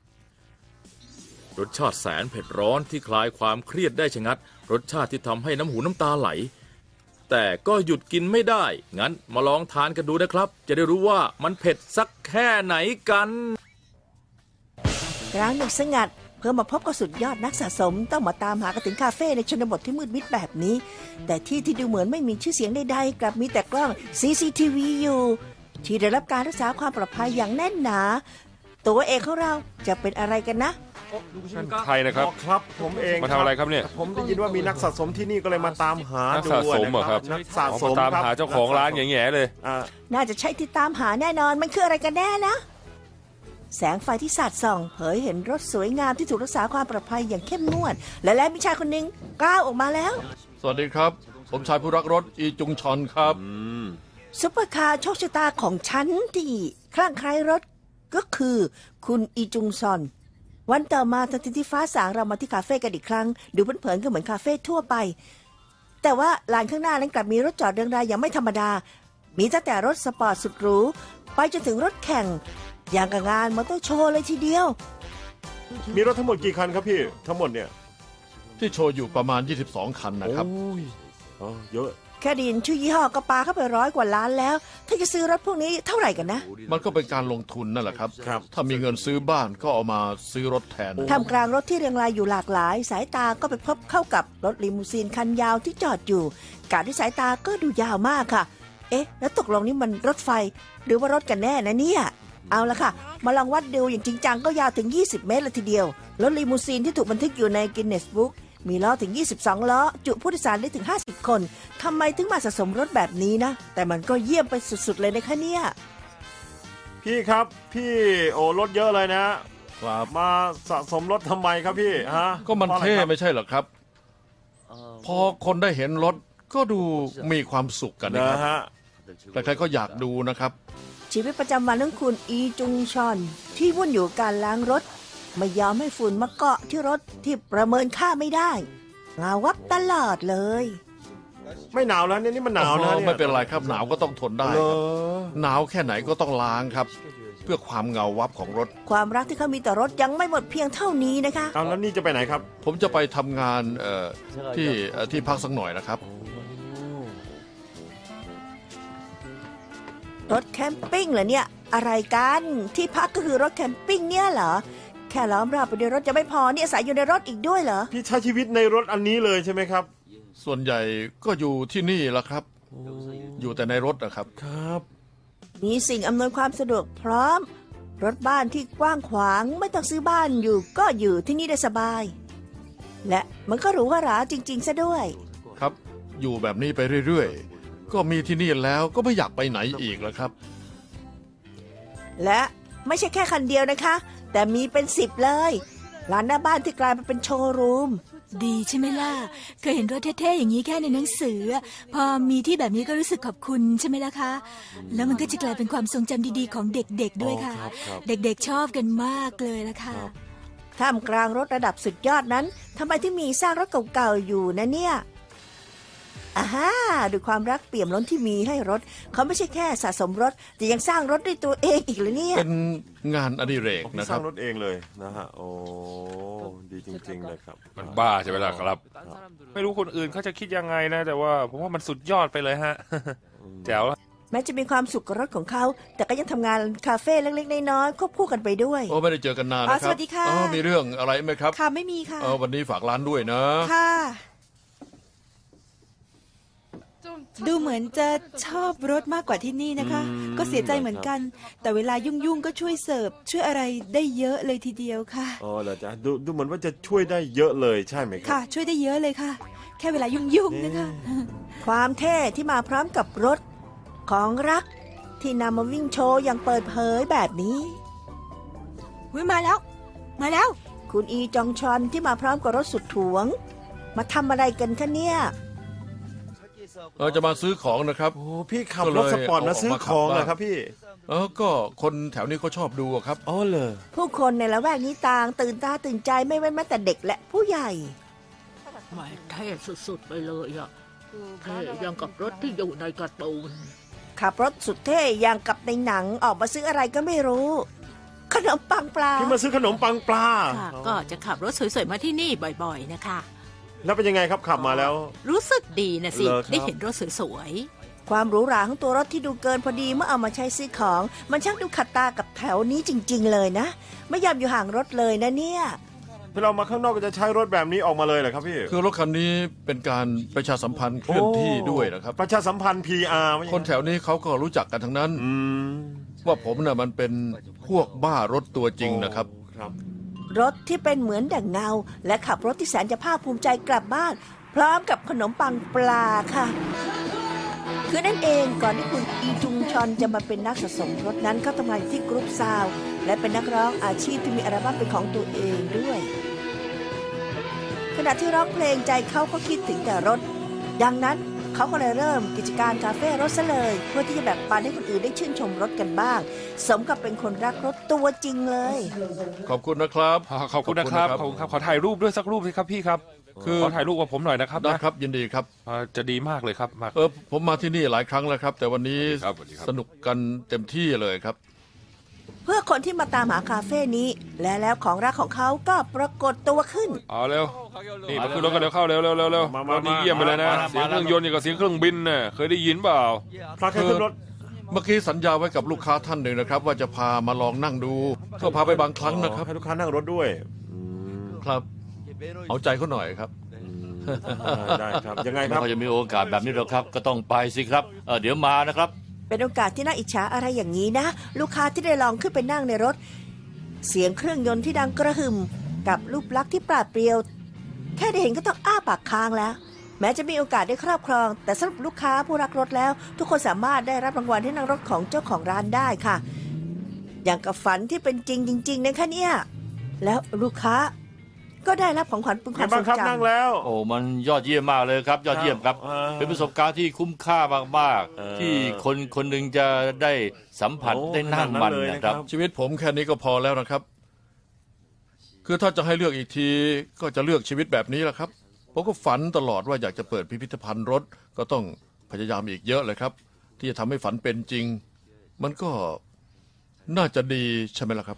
รสชาติแสนเผ็ดร้อนที่คลายความเครียดได้ชะงัดรสชาติที่ทำให้น้ำหูน้ำตาไหลแต่ก็หยุดกินไม่ได้งั้นมาลองทานกันดูนะครับจะได้รู้ว่ามันเผ็ดสักแค่ไหนกันกลางดึกสงัดเพื่อมาพบกับสุดยอดนักสะสมต้องมาตามหากันถึงคาเฟ่ในชนบทที่มืดมิดแบบนี้แต่ที่ดูเหมือนไม่มีชื่อเสียงใดๆกลับมีแต่กล้อง CCTV อยู่ที่ได้รับการรักษาความปลอดภัยอย่างแน่นหนาตัวเอกของเราจะเป็นอะไรกันนะใครนะครับครับผมเองมาทำอะไรครับเนี่ยผมได้ยินว่ามีนักสะสมที่นี่ก็เลยมาตามหาดูนะครับนักสะสมตามหาเจ้าของร้านแง่ๆเลยน่าจะใช่ที่ตามหาแน่นอนมันคืออะไรกันแน่นะแสงไฟที่สาดส่องเผยเห็นรถสวยงามที่ถูกรักษาความปลอดภัยอย่างเข้มงวดและมีชายคนหนึ่งก้าวออกมาแล้วสวัสดีครับผมชายผู้รักรถอีจุงชอนครับซุปเปอร์คาร์โชคชะตาของฉันที่คลั่งไคล้รถก็คือคุณอีจุงซอนวันต่อมาทันทีที่ฟ้าสางเรามาที่คาเฟ่กันอีกครั้งดูเผินๆก็เหมือนคาเฟ่ทั่วไปแต่ว่าลานข้างหน้านั้นกลับมีรถจอดเรียงรายอย่างไม่ธรรมดามีตั้งแต่รถสปอร์ตสุดหรูไปจนถึงรถแข่งอย่างกับงานมอเตอร์โชว์เลยทีเดียวมีรถทั้งหมดกี่คันครับพี่ทั้งหมดเนี่ยที่โชว์อยู่ประมาณ22 คันนะครับเยอะแค่ดินชื่อยี่ห้อก็ปาเข้าไป100 กว่าล้านแล้วถ้าจะซื้อรถพวกนี้เท่าไหร่กันนะมันก็เป็นการลงทุนนั่นแหละครับถ้ามีเงินซื้อบ้านก็เอามาซื้อรถแทนท่ามกลางรถที่เรียงรายอยู่หลากหลายสายตาก็ไปพบเข้ากับรถลิมูซีนคันยาวที่จอดอยู่การที่สายตาก็ดูยาวมากค่ะเอ๊ะแล้วตกลงนี่มันรถไฟหรือว่ารถกันแน่นะเนี่ยเอาละค่ะมาลองวัดดูอย่างจริงจังก็ยาวถึง20 เมตรเลยทีเดียวรถลิมูซีนที่ถูกบันทึกอยู่ในกินเนสบุ๊กมีล้อถึง22 ล้อจุผู้โดยสารได้ถึง50 คนทำไมถึงมาสะสมรถแบบนี้นะแต่มันก็เยี่ยมไปสุดๆเลยนะคะเนี่ยพี่ครับพี่โอ้รถเยอะเลยนะครับมาสะสมรถทำไมครับพี่ฮะก็มันพราะอะไรเท่ครับไม่ใช่เหรอครับ พอคนได้เห็นรถก็ดูมีความสุขกันนะคนะรับฮะใครๆก็อยากดูนะครับชีวิตประจำวันของคุณอีจุงชอนที่วุ่นอยู่กับการล้างรถ ไม่ยอมให้ฝุ่นมาเกาะที่รถที่ประเมินค่าไม่ได้เงาวับตลอดเลยไม่หนาวแล้วเนี่ยนี่มันหนาวนะอ๋อเนี่ยไม่เป็นไรครับหนาวก็ต้องทนได้เหรคอรับหนาวแค่ไหนก็ต้องล้างครับ เพื่อความเงาวับของรถความรักที่เขามีต่อรถยังไม่หมดเพียงเท่านี้นะคะเอาแล้วนี่จะไปไหนครับผมจะไปทำงานที่พักสักหน่อยนะครับรถแคมปิ้งเหรอเนี่ยอะไรกันที่พักก็คือรถแคมปิ้งเนี่ยเหรอแค่ล้อมรอบไปด้วยรถจะไม่พอเนี่ยอาศัยอยู่ในรถอีกด้วยเหรอพี่ใช้ชีวิตในรถอันนี้เลยใช่ไหมครับส่วนใหญ่ก็อยู่ที่นี่แหละครับ อยู่แต่ในรถนะครับครับมีสิ่งอำนวยความสะดวกพร้อม รถบ้านที่กว้างขวางไม่ต้องซื้อบ้านอยู่ก็อยู่ที่นี่ได้สบาย และมันก็หรูหราจริงๆซะด้วยครับ อยู่แบบนี้ไปเรื่อยๆ ก็มีที่นี่แล้วก็ไม่อยากไปไหนอีกแล้วครับและไม่ใช่แค่คันเดียวนะคะ แต่มีเป็น10เลยร้านหน้าบ้านที่กลายมาเป็นโชว์รูมดีใช่ไหมล่ะ เคยเห็นรถเท่ๆอย่างนี้แค่ในหนังสือ พอมีที่แบบนี้ก็รู้สึกขอบคุณใช่ไหมล่ะคะ แล้วมันก็จะกลายเป็นความทรงจำดีๆของเด็กๆด้วยค่ะ เด็กๆชอบกันมากเลยละค่ะท่ามกลางรถระดับสุดยอดนั้นทำไมที่มีสร้างรถเก่าๆอยู่นะเนี่ยอ่าฮะด้วยความรักเปี่ยมล้นที่มีให้รถ เขาไม่ใช่แค่สะสมรถแต่ยังสร้างรถด้วยตัวเองอีกเลยเนี่ยเป็นงานอดิเรกพี่นะสคร้ารับงรถเองเลยนะฮะโอ้ดีจริงๆเลยครับมันบ้าใช่ไหมล่ะครับ ไม่รู้คนอื่นเขาจะคิดยังไงนะ แต่ว่าผมว่ามันสุดยอดไปเลยฮะ แจ๋วละแม้จะมีความสุขกับรถของเขา แต่ก็ยังทำงานคาเฟ่เล็กๆน้อยๆควบคู่กันไปด้วยโอ้ไม่ได้เจอกันนานนะครับสวัสดีค่ะอ๋อมีเรื่องอะไรไหมครับค่ะไม่มีค่ะวันนี้ฝากร้านด้วยนะค่ะ ดูเหมือนจะชอบรถมากกว่าที่นี่นะคะ ก็เสียใจเหมือนกัน แต่เวลายุ่งๆก็ช่วยเสิร์ฟช่วยอะไรได้เยอะเลยทีเดียวค่ะอ๋อเหรอจ๊ะดูเหมือนว่าจะช่วยได้เยอะเลยใช่ไหมครัค่ะ ช่วยได้เยอะเลยค่ะ แค่เวลายุ่งๆนะคะความเท่ที่มาพร้อมกับรถของรักที่นำมาวิ่งโชว์อย่างเปิดเผยแบบนี้อุ๊ยมาแล้ว มาแล้วคุณอีจองชอนที่มาพร้อมกับรถสุดถวง มาทำอะไรกันคะเนี่ยจะมาซื้อของนะครับโอ้พี่ขับรถสปอร์ตมาซื้อของเหรอครับพี่ก็คนแถวนี้เขาชอบดูอะครับอ๋อเลยผู้คนในละแวกนี้ต่างตื่นตาตื่นใจไม่เว้นแม้แต่เด็กและผู้ใหญ่แหมเท่สุดๆไปเลยอ่ะเท่ยังกับรถที่อยู่ในการ์ตูนขับรถสุดเท่อย่างกับในหนังออกมาซื้ออะไรก็ไม่รู้ ขนมปังปลาพี่มาซื้อขนมปังปลาค่ะ ก็จะขับรถสวยๆมาที่นี่บ่อยๆนะคะแล้วเป็นยังไงครับขับมาแล้วรู้สึกดีนะสิเหรอครับได้เห็นรถสวยความหรูหราของตัวรถที่ดูเกินพอดีเมื่อเอามาใช้ซื้อของ มันช่างดูขัดตากับแถวนี้จริง ๆ เลยนะ ไม่ยอมอยู่ห่างรถเลยนะเนี่ยถ้าเรามาข้างนอกก็จะใช้รถแบบนี้ออกมาเลยเหรอครับพี่คือรถคันนี้เป็นการประชาสัมพันธ์เคลื่อนที่ด้วยนะครับประชาสัมพันธ์ PR ไม่ใช่คนแถวนี้เขาก็รู้จักกันทั้งนั้นอืมว่าผมน่ะมันเป็นพวกบ้ารถตัวจริงนะครับครับรถที่เป็นเหมือนดั่งเงา และขับรถที่แสนจะภาคภูมิใจกลับบ้าน พร้อมกับขนมปังปลาค่ะ คือนั่นเองก่อนที่คุณอีจุงชอนจะมาเป็นนักสะสมรถนั้นเขาทำงานอยู่ที่กรุ๊ปซาวด์และเป็นนักร้องอาชีพที่มีอัลบั้มเป็นของตัวเองด้วย ขณะที่ร้องเพลงใจเขาก็คิดถึงแต่รถ ดังนั้นเขาก็เลยเริ่มกิจการคาเฟ่รถซะเลย เพื่อที่จะแบ่งปันให้คนอื่นได้ชื่นชมรถกันบ้าง สมกับเป็นคนรักรถตัวจริงเลยขอบคุณนะครับขอบคุณนะครับ ขอบคุณครับ ขอถ่ายรูปด้วยสักรูปสิครับพี่ครับคือขอถ่ายรูปกับผมหน่อยนะครับได้นะครับยินดีครับจะดีมากเลยครับมากผมมาที่นี่หลายครั้งแล้วครับ แต่วันนี้ครับสวัสดีครับสนุกกันเต็มที่เลยครับเพื่อคนที่มาตามหาคาเฟ่นี้ และแล้วของรักของเขาก็ปรากฏตัวขึ้นเอาเร็ว นี่มาขึ้นรถกันเร็วเข้าเร็วเร็วเร็วเร็วรถนี้เยี่ยมไปเลยนะ เสียงเครื่องยนต์อย่างกับเสียงเครื่องบินน่ะเคยได้ยินเปล่าพาใครขึ้นรถเมื่อกี้สัญญาไว้กับลูกค้าท่านหนึ่งนะครับ ว่าจะพามาลองนั่งดู ก็พาไปบางครั้งนะครับให้ลูกค้านั่งรถด้วยครับ เอาใจเขาหน่อยครับได้ครับ ยังไงๆคไม่รับค่อยจะมีโอกาสแบบนี้หรอกครับ ก็ต้องไปสิครับ เดี๋ยวมานะครับเป็นโอกาสที่น่าอิจฉาอะไรอย่างนี้นะ ลูกค้าที่ได้ลองขึ้นไปนั่งในรถ เสียงเครื่องยนต์ที่ดังกระหึ่มกับรูปลักษณ์ที่ปราดเปรียว แค่ได้เห็นก็ต้องอ้าปากค้างแล้ว แม้จะมีโอกาสได้ครอบครอง แต่สำหรับลูกค้าผู้รักรถแล้ว ทุกคนสามารถได้รับรางวัลให้นั่งรถของเจ้าของร้านได้ค่ะ อย่างกับฝันที่เป็นจริงจริงๆนะคะเนี่ยแล้วลูกค้าก็ได้รับของขวัญเป็นความทรงจำโอ้มันยอดเยี่ยมมากเลยครับ ยอดเยี่ยมครับ เป็นประสบการณ์ที่คุ้มค่ามากๆที่คนคนหนึ่งจะได้สัมผัสได้นั่งมันนะครับชีวิตผมแค่นี้ก็พอแล้วนะครับ คือถ้าจะให้เลือกอีกทีก็จะเลือกชีวิตแบบนี้แหละครับผมก็ฝันตลอดว่าอยากจะเปิดพิพิธภัณฑ์รถก็ต้องพยายามอีกเยอะเลยครับ ที่จะทำให้ฝันเป็นจริง มันก็น่าจะดีใช่ไหมล่ะครับ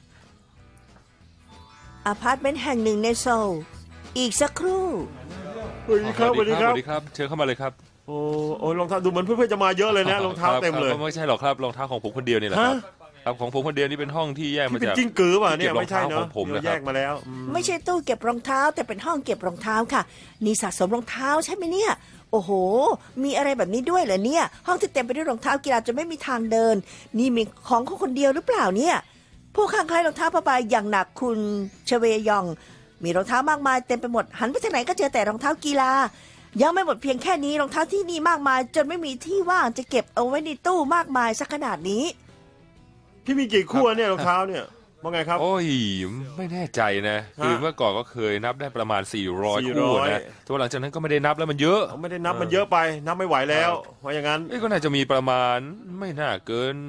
อพาร์ตเมนต์แห่งหนึ่งในโซลอีกสักครู่สวัสดีครับสวัสดีครับสวัสดีครับเชิญเข้ามาเลยครับโอ้รองเท้าดูเหมือนเพื่อนๆจะมาเยอะเลยนะรองเท้าเต็มเลยไม่ใช่หรอกครับรองเท้าของผมคนเดียวนี่แหละครับครับของผมคนเดียวนี่เป็นห้องที่แยกมาเป็นจากจิ้งกือป่ะเนี่ยไม่ใช่เนาะของผมนะคแยรับกมาแล้วไม่ใช่ตู้เก็บรองเท้าแต่เป็นห้องเก็บรองเท้าค่ะนี่สะสมรองเท้าใช่ไหมเนี่ยโอ้โหมีอะไรแบบนี้ด้วยเหรอเนี่ยห้องที่เต็มไปด้วยรองเท้ากีฬาจนไม่มีทางเดินนี่มีของเขาคนเดียวหรือเปล่าเนี่ยผู้ข้างใครรองเท้าผ้าใบอย่างหนักคุณเชเวยองมีรองเท้ามากมายเต็มไปหมดหันไปทางไหนก็เจอแต่รองเท้ากีฬายังไม่หมดเพียงแค่นี้รองเท้าที่นี่มากมายจนไม่มีที่ว่างจะเก็บเอาไว้ในตู้มากมายสักขนาดนี้พี่มีกี่คู่เนี่ยรองเท้าเนี่ยว่าไงครับโอ้ยไม่แน่ใจนะคือเมื่อก่อนก็เคยนับได้ประมาณ400คู่นะแต่ว่าหลังจากนั้นก็ไม่ได้นับแล้วมันเยอะไม่ได้นับมันเยอะไปนับไม่ไหวแล้วเพราะอย่างนั้นก็น่าจะมีประมาณไม่น่าเกิน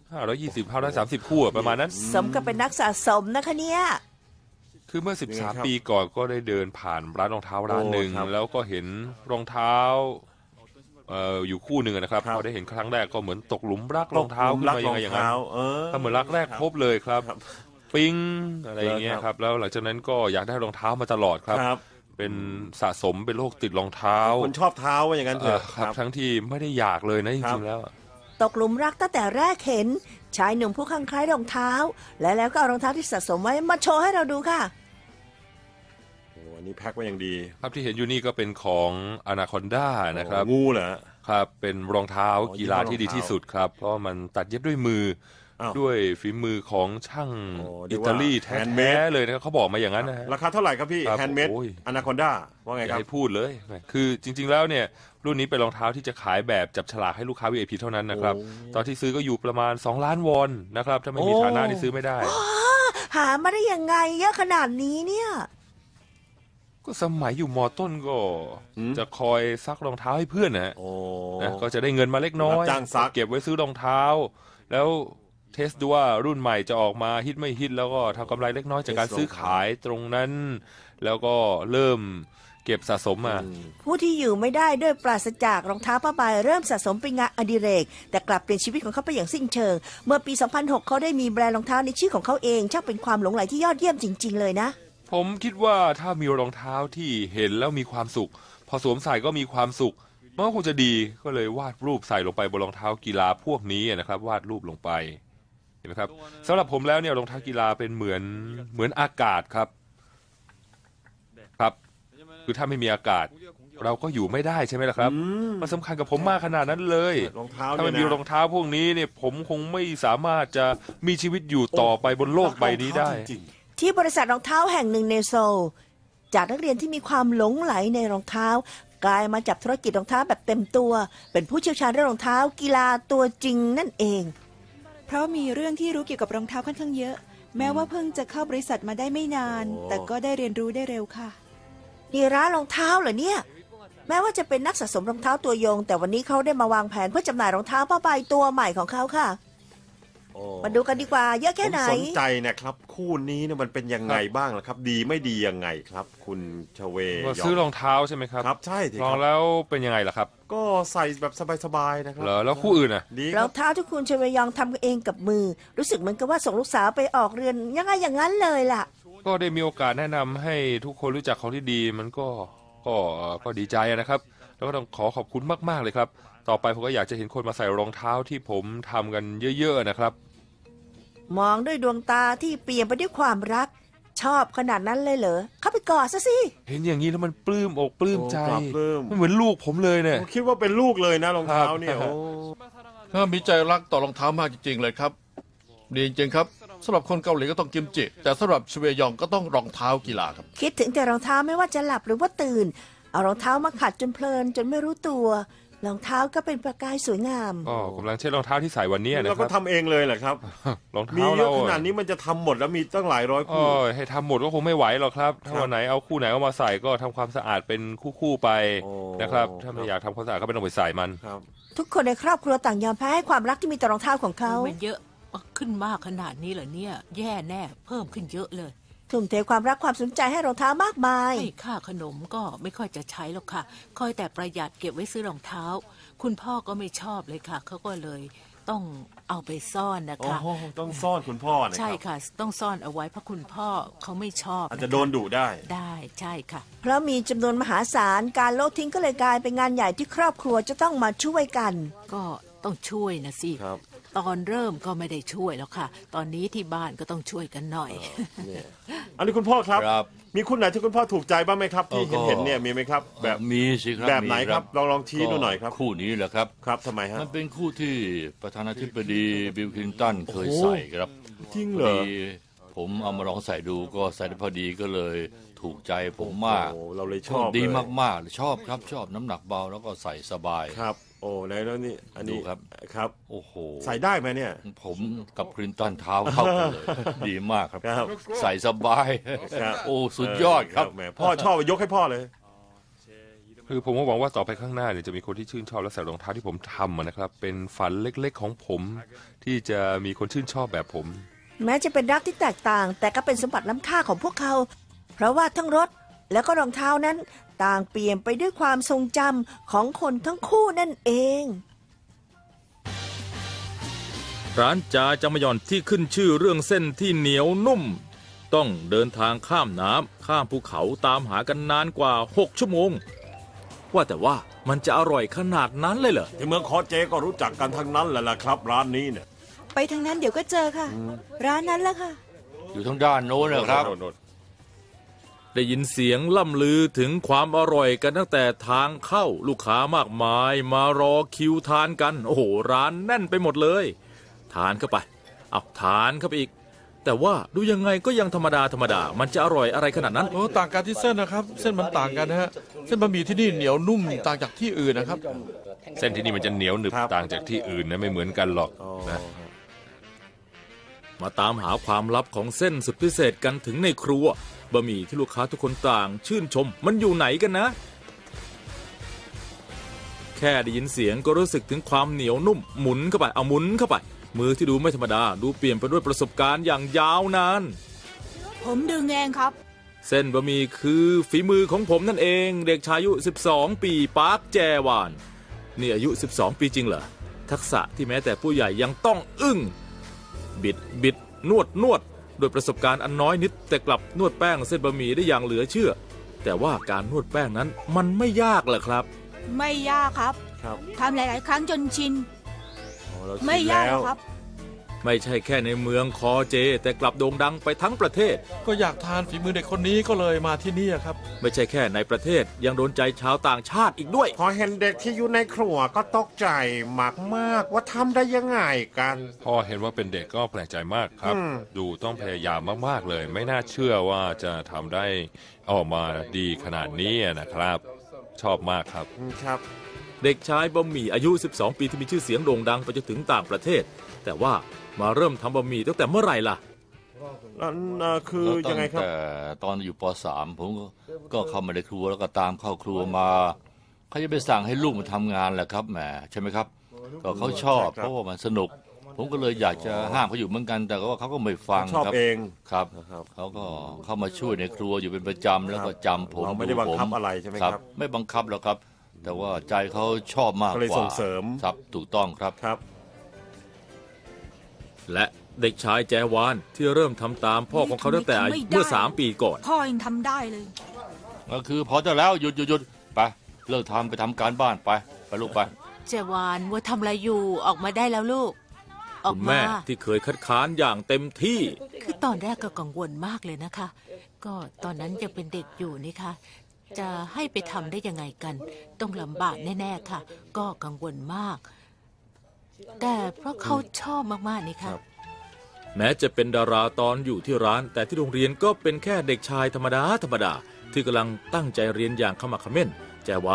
520 530คู่ประมาณนั้นสมกับเป็นนักสะสมนะคะเนี่ยคือเมื่อ13 ปีก่อนก็ได้เดินผ่านร้านรองเท้าร้านหนึ่งแล้วก็เห็นรองเท้าอยู่คู่หนึ่งนะครับพอได้เห็นครั้งแรกก็เหมือนตกหลุมรักรองเท้าขึ้นมาอย่างนั้นก็เหมือนรักแรกพบเลยครับปิ๊งอะไรอย่างเงี้ยครับแล้วหลังจากนั้นก็อยากได้รองเท้ามาตลอดครับเป็นสะสมเป็นโรคติดรองเท้าคนชอบเท้าว่าอย่างนั้นเถอะครับทั้งที่ไม่ได้อยากเลยนะจริงๆแล้วตกหลุมรักตั้งแต่แรกเห็นชายหนุ่มผู้คลั่งไคล้รองเท้าแล้วก็เอารองเท้าที่สะสมไว้มาโชว์ให้เราดูค่ะอันนี้แพ็คไว้อย่างดีครับที่เห็นอยู่นี่ก็เป็นของอนาคอนด้านะครับงูเหรอครับเป็นรองเท้ากีฬาที่ดีที่สุดครับเพราะมันตัดเย็บด้วยมือด้วยฝีมือของช่างอิตาลีแท้ๆเลยนะครับเขาบอกมาอย่างนั้นนะราคาเท่าไหร่ครับพี่แฮนด์เมดอนาคอนด้าว่าไงครับให้พูดเลยคือจริงๆแล้วเนี่ยรุ่นนี้เป็นรองเท้าที่จะขายแบบจับฉลากให้ลูกค้า VIP เท่านั้นนะครับตอนที่ซื้อก็อยู่ประมาณ2 ล้านวอนนะครับถ้าไม่มีฐานะที่ซื้อไม่ได้หามาได้ยังไงเยอะขนาดนี้เนี่ยก็สมัยอยู่ม.ต้นก็จะคอยซักรองเท้าให้เพื่อนนะก็จะได้เงินมาเล็กน้อยเก็บไว้ซื้อรองเท้าแล้วเทสดูว่ารุ่นใหม่จะออกมาฮิตไม่ฮิตแล้วก็ทำกำไรเล็กน้อยจากการซื้อขายตรงนั้นแล้วก็เริ่มเก็บสะสมมาผู้ที่อยู่ไม่ได้ด้วยปราศจากรองเท้าผ้าใบเริ่มสะสมเป็นงานอดิเรกแต่กลับเปลี่ยนชีวิตของเขาไปอย่างสิ้นเชิงเมื่อปี 2006 เขาได้มีแบรนด์รองเท้าในชื่อของเขาเองช่างเป็นความหลงใหลที่ยอดเยี่ยมจริงๆเลยนะผมคิดว่าถ้ามีรองเท้าที่เห็นแล้วมีความสุขพอสวมใส่ก็มีความสุขมันก็คงจะดีก็เลยวาดรูปใส่ลงไปบนรองเท้ากีฬาพวกนี้นะครับวาดรูปลงไปเห็นไหมครับสำหรับผมแล้วเนี่ยรองเท้ากีฬาเป็นเหมือนอากาศครับคือถ้าไม่มีอากาศเราก็อยู่ไม่ได้ใช่ไหมล่ะครับมันสำคัญกับผมมากขนาดนั้นเลยถ้าไม่มีรองเท้าพวกนี้เนี่ยผมคงไม่สามารถจะมีชีวิตอยู่ต่อไปบนโลกใบนี้ได้ที่บริษัทรองเท้าแห่งหนึ่งในโซลจากนักเรียนที่มีความหลงไหลในรองเท้ากลายมาจับธุรกิจรองเท้าแบบเต็มตัวเป็นผู้เชี่ยวชาญเรื่องรองเท้ากีฬาตัวจริงนั่นเองเพราะมีเรื่องที่รู้เกี่ยวกับรองเท้าค่อนข้างเยอะแม้ว่าเพิ่งจะเข้าบริษัทมาได้ไม่นานแต่ก็ได้เรียนรู้ได้เร็วค่ะนี่ร้านรองเท้าเหรอเนี่ยแม้ว่าจะเป็นนักสะสมรองเท้าตัวยงแต่วันนี้เขาได้มาวางแผนเพื่อจำหน่ายรองเท้าผ้าใบตัวใหม่ของเขาค่ะมาดูกันดีกว่าเยอะแค่ไหนผมสนใจนะครับคู่นี้เนี่ยมันเป็นยังไงบ้างล่ะครับดีไม่ดียังไงครับคุณชเวยซื้อรองเท้าใช่ไหมครับครับใช่ลองแล้วเป็นยังไงล่ะครับก็ใส่แบบสบายๆนะครับแล้วคู่อื่นอ่ะรองเท้าที่คุณชเวยองทำเองกับมือรู้สึกเหมือนกับว่าส่งลูกสาวไปออกเรียนยังไงอย่างนั้นเลยล่ะก็ได้มีโอกาสแนะนำให้ทุกคนรู้จักของที่ดีมันก็ดีใจนะครับแล้วก็ต้องขอบคุณมากๆเลยครับต่อไปผมก็อยากจะเห็นคนมาใส่รองเท้าที่ผมทำกันเยอะๆนะครับมองด้วยดวงตาที่เปลี่ยนไปด้วยความรักชอบขนาดนั้นเลยเหรอเข้าไปกอดซะสิเห็นอย่างนี้แล้วมันปลื้มอกปลื้มใจมันเหมือนลูกผมเลยเนี่ยคิดว่าเป็นลูกเลยนะรองเท้าเนี่ยถ้ามีใจรักต่อรองเท้ามากจริงๆเลยครับดีจริงครับสำหรับคนเกาหลีก็ต้องกิมจิแต่สำหรับชเวยองก็ต้องรองเท้ากีฬาครับคิดถึงแต่รองเท้าไม่ว่าจะหลับหรือว่าตื่นเอารองเท้ามาขัดจนเพลินจนไม่รู้ตัวรองเท้าก็เป็นประกายสวยงามก็กำลังเช็ดรองเท้าที่ใส่วันนี้นะเราคก็รับทำเองเลยเหรอครับรองเท้ามีเยเราอะขนาดนี้มันจะทำหมดแล้วมีตั้งหลายร้อยโอ้คู่ยให้ทำหมดก็คงไม่ไหวหรอกครับ ถ้าวันไหนเอาคู่ไหนเอามาใส่ก็ทำความสะอาดเป็นคู่ๆไปนะครับถ้าไม่อยากทำความสะอาดก็ไม่ต้องไปใส่มันครับทุกคนในครอบครัวต่างยอมแพ้ให้ความรักที่มีต่อรองเท้าของเขามันเยอะขึ้นมากขนาดนี้เหรอเนี่ย แย่แน่เพิ่มขึ้นเยอะเลยทุ่มเทความรักความสนใจให้รองเท้ามากมายให้ค่าขนมก็ไม่ค่อยจะใช้หรอกค่ะคอยแต่ประหยัดเก็บไว้ซื้อรองเท้า คุณพ่อก็ไม่ชอบเลยค่ะเขาก็เลยต้องเอาไปซ่อนนะคะโอ้โหต้องซ่อนคุณพ่อนะครับใช่ค่ะ ต้องซ่อนเอาไว้เพราะคุณพ่อเขาไม่ชอบอาจจะโดนดุได้ได้ใช่ค่ะเพราะมีจำนวนมหาศาลการโลดทิ้งก็เลยกลายเป็นงานใหญ่ที่ครอบครัวจะต้องมาช่วยกันก็ต้องช่วยนะสิครับตอนเริ่มก็ไม่ได้ช่วยแล้วค่ะ ตอนนี้ที่บ้านก็ต้องช่วยกันหน่อยเนี่ยอันนี้คุณพ่อครับครับมีคู่ไหนที่คุณพ่อถูกใจบ้างไหมครับที่เห็นเนี่ยมีไหมครับ แบบมีสิครับแบบไหนมีครับลองชี้ดูหน่อยครับคู่นี้แหละครับครับทำไมฮะมันเป็นคู่ที่ประธานาธิบดีบิลคลินตันเคยโอ้โหใส่ครับจริงพเหรออดีผมเอามาลองใส่ดูก็ใส่ได้พอดีก็เลยถูกใจผมมากโอ้เราเลยชก็อบดีเลยมากๆชอบครับชอบน้ำหนักเบาแล้วก็ใส่สบายครับ โอ้แล้วนี่อันนี้ดูครับครับโอ้โหใส่ได้ไหมเนี่ยผมกับคลินตันเท้าเข้ากันเลย ดีมากครับครับใส่สบายครับโอ้สุดยอดครับแหมพ่อชอบยกให้พ่อเลยคือผมก็หวังว่าต่อไปข้างหน้าเนี่ยจะมีคนที่ชื่นชอบและใส่รองเท้าที่ผมทำนะครับ เป็นฝันเล็กๆของผม ที่จะมีคนชื่นชอบแบบผมแม้จะเป็นรักที่แตกต่าง แต่ก็เป็นสมบัติล้ำค่าของพวกเขา เพราะว่าทั้งรถและก็รองเท้านั้น ต่างเปลี่ยนไปด้วยความทรงจำของคนทั้งคู่นั่นเองร้านจาจามยอนที่ขึ้นชื่อเรื่องเส้นที่เหนียวนุ่ม ต้องเดินทางข้ามน้ำข้ามภูเขาตามหากันนานกว่า 6 ชั่วโมง ว่าแต่ว่ามันจะอร่อยขนาดนั้นเลยเหรอที่เมืองคอเจก็รู้จักกันทั้งนั้นแหละล่ะครับ ร้านนี้เนี่ยไปทางนั้นเดี๋ยวก็เจอค่ะ ร้านนั้นละค่ะอยู่ทางด้านโน้นนะครับได้ยินเสียงล่ำลือถึงความอร่อยกันตั้งแต่ทางเข้าลูกค้ามากมายมารอคิวทานกัน โอ้โหร้านแน่นไปหมดเลย ทานเข้าไปเอาทานเข้าไปอีก แต่ว่าดูยังไงก็ยังธรรมดามันจะอร่อยอะไรขนาดนั้นโอ้ต่างกันที่เส้นนะครับ เส้นมันต่างกันนะฮะเส้นบะหมี่ที่นี่เหนียวนุ่มต่างจากที่อื่นนะครับเส้นที่นี่มันจะเหนียวหนึบครับต่างจากที่อื่นนะไม่เหมือนกันหรอกนะมาตามหาความลับของเส้นสุดพิเศษกันถึงในครัวบะหมี่ที่ลูกค้าทุกคนต่างชื่นชมมันอยู่ไหนกันนะ แค่ได้ยินเสียงก็รู้สึกถึงความเหนียวนุ่มหมุนเข้าไปเอาหมุนเข้าไปมือที่ดูไม่ธรรมดาดูเปลี่ยนไปด้วยประสบการณ์อย่างยาวนานผมดึงเองครับเส้นบะหมี่คือฝีมือของผมนั่นเองเด็กชายอายุ12 ปีปาร์คแจวานนี่อายุ12 ปีจริงเหรอทักษะที่แม้แต่ผู้ใหญ่ยังต้องอึ้งบิดนวดโดยประสบการณ์อันน้อยนิดแต่กลับนวดแป้งเส้นบะหมี่ได้อย่างเหลือเชื่อ แต่ว่าการนวดแป้งนั้นมันไม่ยากเหรอครับไม่ยากครับครับทำหลาย ๆ ครั้งจนชินอ๋อเราชินไม่ยากแล้วครับไม่ใช่แค่ในเมืองคอเจแต่กลับโด่งดังไปทั้งประเทศก็อยากทานฝีมือเด็กคนนี้ก็เลยมาที่นี่ครับไม่ใช่แค่ในประเทศยังโดนใจชาวต่างชาติอีกด้วยพอเห็นเด็กที่อยู่ในครัวก็ตกใจมากๆว่าทำได้ยังไงกันพอเห็นว่าเป็นเด็กก็แปลกใจมากครับอืมดูต้องพยายามมากๆเลย ไม่น่าเชื่อว่าจะทำได้ออกมาดีขนาดนี้นะครับ ชอบมากครับครับเด็กชายบะหมี่อายุ 12 ปีที่มีชื่อเสียงโด่งดังไปจนถึงต่างประเทศ แต่ว่ามาเริ่มทำบะหมี่ตั้งแต่เมื่อไหร่ล่ะคือแล้วยังไงครับแต่ตอนอยู่ป .3 ผมก็เข้ามาในครัวแล้วก็ตามเข้าครัวมาเขาจะไปสั่งให้ลูกมาทำงานแหละครับแหมใช่ไหมครับก็เขาชอบใช่ครับเพราะว่ามันสนุก ผมก็เลยอยากจะห้ามเขาอยู่เหมือนกัน แต่ว่าเขาก็ไม่ฟังชอบครับเองครับนะครับเขาก็เข้ามาช่วยในครัวอยู่เป็นประจำแล้วก็จำผมเราไม่ได้บังคับอะไรใช่ไหมครับไม่บังคับหรอกครับ แต่ว่าใจเขาชอบมากกก็ว่าเลยส่งเสริมครับถูกต้องครับครับและเด็กชายแจวานที่เริ่มทำตามพ่อของเขาตั้งแต่เมื่อ 3 ปีก่อนพ่อยังทำได้เลยก็คือพอจะแล้วหยุดไปเลิกทำไปทำการบ้านไปลูกไปเจวานว่าทำอะไรอยู่ออกมาได้แล้วลูก ออคุกณมาแม่ที่เคยคัดค้านอย่างเต็มที่คือตอนแรกก็กังวลมากเลยนะคะ ก็ตอนนั้นยังเป็นเด็กอยู่นี่คะจะให้ไปทำได้ยังไงกัน ต้องลำบากแน่ๆค่ะ ก็กังวลมาก แต่เพราะเขาชอบมากๆนี่ค่ะแม้จะเป็นดาราตอนอยู่ที่ร้าน แต่ที่โรงเรียนก็เป็นแค่เด็กชายธรรมดาที่กำลังตั้งใจเรียนอย่างขมักเขม้นแจวาน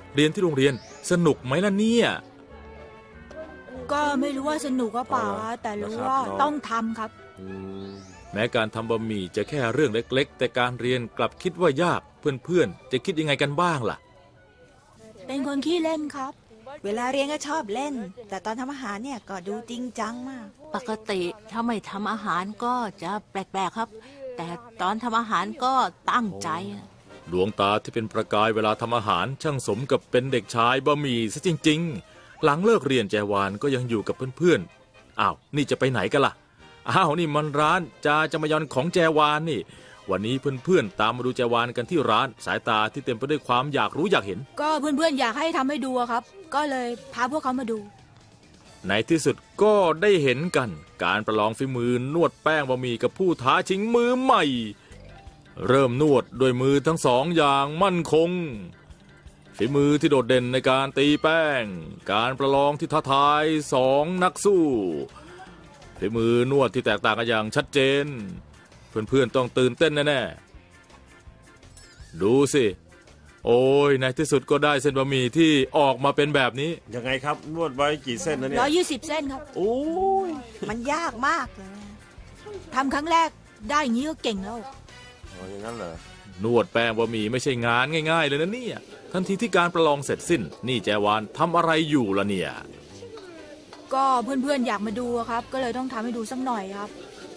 เรียนที่โรงเรียนสนุกไหมล่ะเนี่ยก็ไม่รู้ว่าสนุกก็เปล่าฮะแต่รู้ว่าต้องทำครับแม้การทำบะหมี่จะแค่เรื่องเล็กๆแต่การเรียนกลับคิดว่ายากเพื่อนๆจะคิดยังไงกันบ้างล่ะเป็นคนขี้เล่นครับเวลาเรียนก็ชอบเล่น แต่ตอนทำอาหารเนี่ยก็ดูจริงจังมากปกติถ้าไม่ทำอาหารก็จะแปลกๆครับ แต่ตอนทำอาหารก็ตั้งใจดวงตาที่เป็นประกายเวลาทำอาหารช่างสมกับเป็นเด็กชายบะหมี่ซะจริงๆหลังเลิกเรียนแจวานก็ยังอยู่กับเพื่อนๆอ้าวนี่จะไปไหนกันล่ะอ้าวนี่มันร้านจะมายอนของแจวานนี่วันนี้เพื่อนๆตามมาดูแจวานกันที่ร้านสายตาที่เต็มไปด้วยความอยากรู้อยากเห็นก็เพื่อนๆอยากให้ทำให้ดูครับก็เลยพาพวกเขามาดูในที่สุดก็ได้เห็นกันการประลองฝีมือนวดแป้งบะหมี่กับผู้ท้าชิงมือใหม่เริ่มนวดด้วยมือทั้งสองอย่างมั่นคงฝีมือที่โดดเด่นในการตีแป้งการประลองที่ท้าทายสองนักสู้ฝีมือนวดที่แตกต่างกันอย่างชัดเจนเพื่อนๆต้องตื่นเต้นแน่ๆดูสิโอ้ยในที่สุดก็ได้เส้นบะหมี่ที่ออกมาเป็นแบบนี้ยังไงครับนวดไว้กี่เส้นนะเนี่ย 120 เส้นครับโอ้ยมันยากมากเลยทำครั้งแรกได้อย่างนี้ก็เก่งแล้วอย่างนั้นเหรอนวดแป้งบะหมี่ไม่ใช่งานง่ายๆเลยนะเนี่ยทันทีที่การประลองเสร็จสิ้นนี่แจวานทำอะไรอยู่ล่ะเนี่ยก็เพื่อนๆอยากมาดูครับก็เลยต้องทำให้ดูสักหน่อยครับ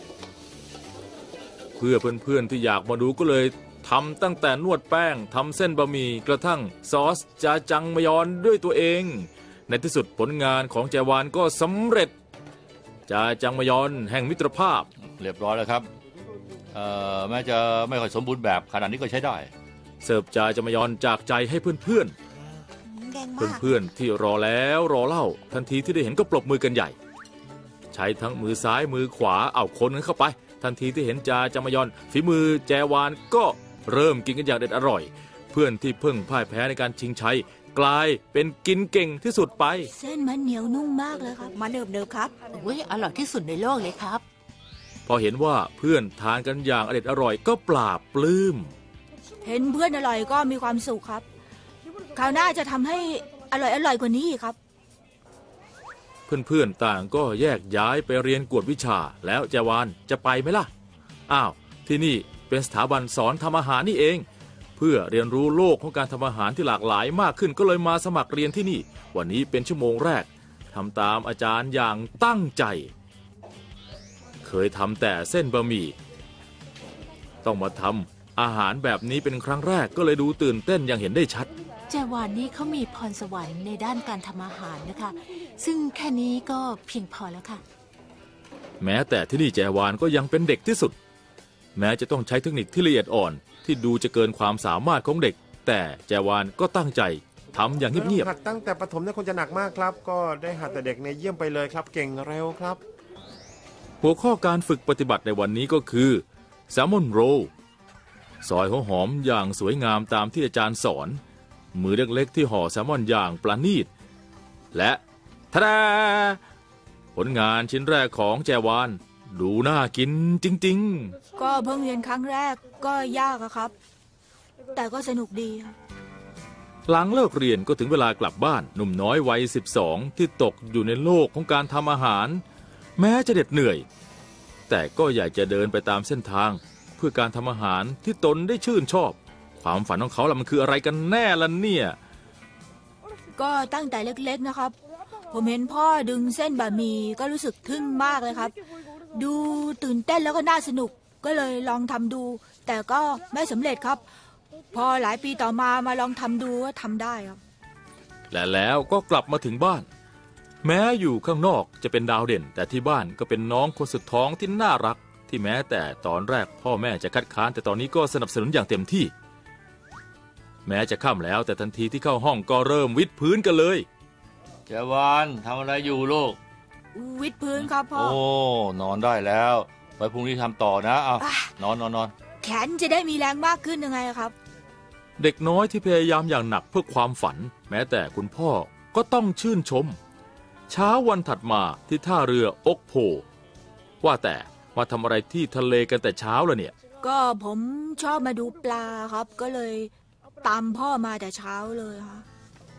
เพื่อเพื่อนๆที่อยากมาดูก็เลยทำตั้งแต่นวดแป้งทำเส้นบะหมี่กระทั่งซอสจาจังมยอนด้วยตัวเองในที่สุดผลงานของแจวานก็สำเร็จจาจังมยอนแห่งมิตรภาพเรียบร้อยแล้วครับแม้จะไม่ค่อยสมบูรณ์แบบขนาดนี้ก็ใช้ได้เสิร์ฟจาจังมยอนจากใจให้เพื่อนๆที่รอแล้วรอเล่าทันทีที่ได้เห็นก็ปรบมือกันใหญ่ใช้ทั้งมือซ้ายมือขวาเอาคนกันเข้าไปทันทีที่เห็นจาจังมยอนฝีมือแจวานก็เริ่มกินกันอย่างเด็ดอร่อยเพื่อนที่เพิ่งพ่ายแพ้ในการชิงชัยกลายเป็นกินเก่งที่สุดไปเส้นมันเหนียวนุ่มมากเลยครับมาเนิบๆครับอุ้ยอร่อยที่สุดในโลกเลยครับพอเห็นว่าเพื่อนทานกันอย่างอร่อยก็ปลาบปลื้มเห็นเพื่อนอร่อยก็มีความสุขครับคราวหน้าจะทำให้อร่อยกว่านี้ครับเพื่อนๆต่างก็แยกย้ายไปเรียนกวดวิชาแล้วแจวานจะไปไหมล่ะอ้าวที่นี่เป็นสถาบันสอนทำอาหารนี่เองเพื่อเรียนรู้โลกของการทำอาหารที่หลากหลายมากขึ้นก็เลยมาสมัครเรียนที่นี่วันนี้เป็นชั่วโมงแรกทำตามอาจารย์อย่างตั้งใจเคยทำแต่เส้นบะหมี่ต้องมาทำอาหารแบบนี้เป็นครั้งแรกก็เลยดูตื่นเต้นอย่างเห็นได้ชัดแจวานนี้เขามีพรสวรรค์ในด้านการทำอาหารนะคะซึ่งแค่นี้ก็เพียงพอแล้วค่ะแม้แต่ที่นี่แจวานก็ยังเป็นเด็กที่สุดแม้จะต้องใช้เทคนิคที่ละเอียดอ่อนที่ดูจะเกินความสามารถของเด็กแต่แจวานก็ตั้งใจทำอย่างเงียบๆหัดตั้งแต่ประถมเนี่ยคงจะหนักมากครับก็ได้หัดแต่เด็กเนี่ยเยี่ยมไปเลยครับเก่งเร็วครับหัวข้อการฝึกปฏิบัติในวันนี้ก็คือแซลมอนโรลซอยหอมๆอย่างสวยงามตามที่อาจารย์สอนมือเล็กๆที่ห่อแซลมอนอย่างประณีตและทะดาผลงานชิ้นแรกของแจวานดูน่ากินจริงๆก็เพิ่งเรียนครั้งแรกก็ยากครับแต่ก็สนุกดีหลังเลิกเรียนก็ถึงเวลากลับบ้านหนุ่มน้อยวัย12ที่ตกอยู่ในโลกของการทำอาหารแม้จะเหน็ดเหนื่อยแต่ก็อยากจะเดินไปตามเส้นทางเพื่อการทำอาหารที่ตนได้ชื่นชอบความฝันของเขาล่ะมันคืออะไรกันแน่ล่ะเนี่ยก็ตั้งแต่เล็กๆนะครับผมเห็นพ่อดึงเส้นบะหมี่ก็รู้สึกทึ่งมากเลยครับดูตื่นเต้นแล้วก็น่าสนุกก็เลยลองทำดูแต่ก็ไม่สำเร็จครับพอหลายปีต่อมาลองทำดูก็ทำได้ครับและแล้วก็กลับมาถึงบ้านแม้อยู่ข้างนอกจะเป็นดาวเด่นแต่ที่บ้านก็เป็นน้องคนสุดท้องที่น่ารักที่แม้แต่ตอนแรกพ่อแม่จะคัดค้านแต่ตอนนี้ก็สนับสนุนอย่างเต็มที่แม้จะค่ำแล้วแต่ทันทีที่เข้าห้องก็เริ่มวิดพื้นกันเลยแจวานทำอะไรอยู่ลูกวิดพื้นครับพ่อโอ้นอนได้แล้วไว้พรุ่งนี้ทำต่อนะเอานอนแขนจะได้มีแรงมากขึ้นยังไงครับเด็กน้อยที่พยายามอย่างหนักเพื่อความฝันแม้แต่คุณพ่อก็ต้องชื่นชมเช้าวันถัดมาที่ท่าเรืออกโพว่าแต่มาทำอะไรที่ทะเลกันแต่เช้าล่ะเนี่ยก็ผมชอบมาดูปลาครับก็เลยตามพ่อมาแต่เช้าเลยค่ะ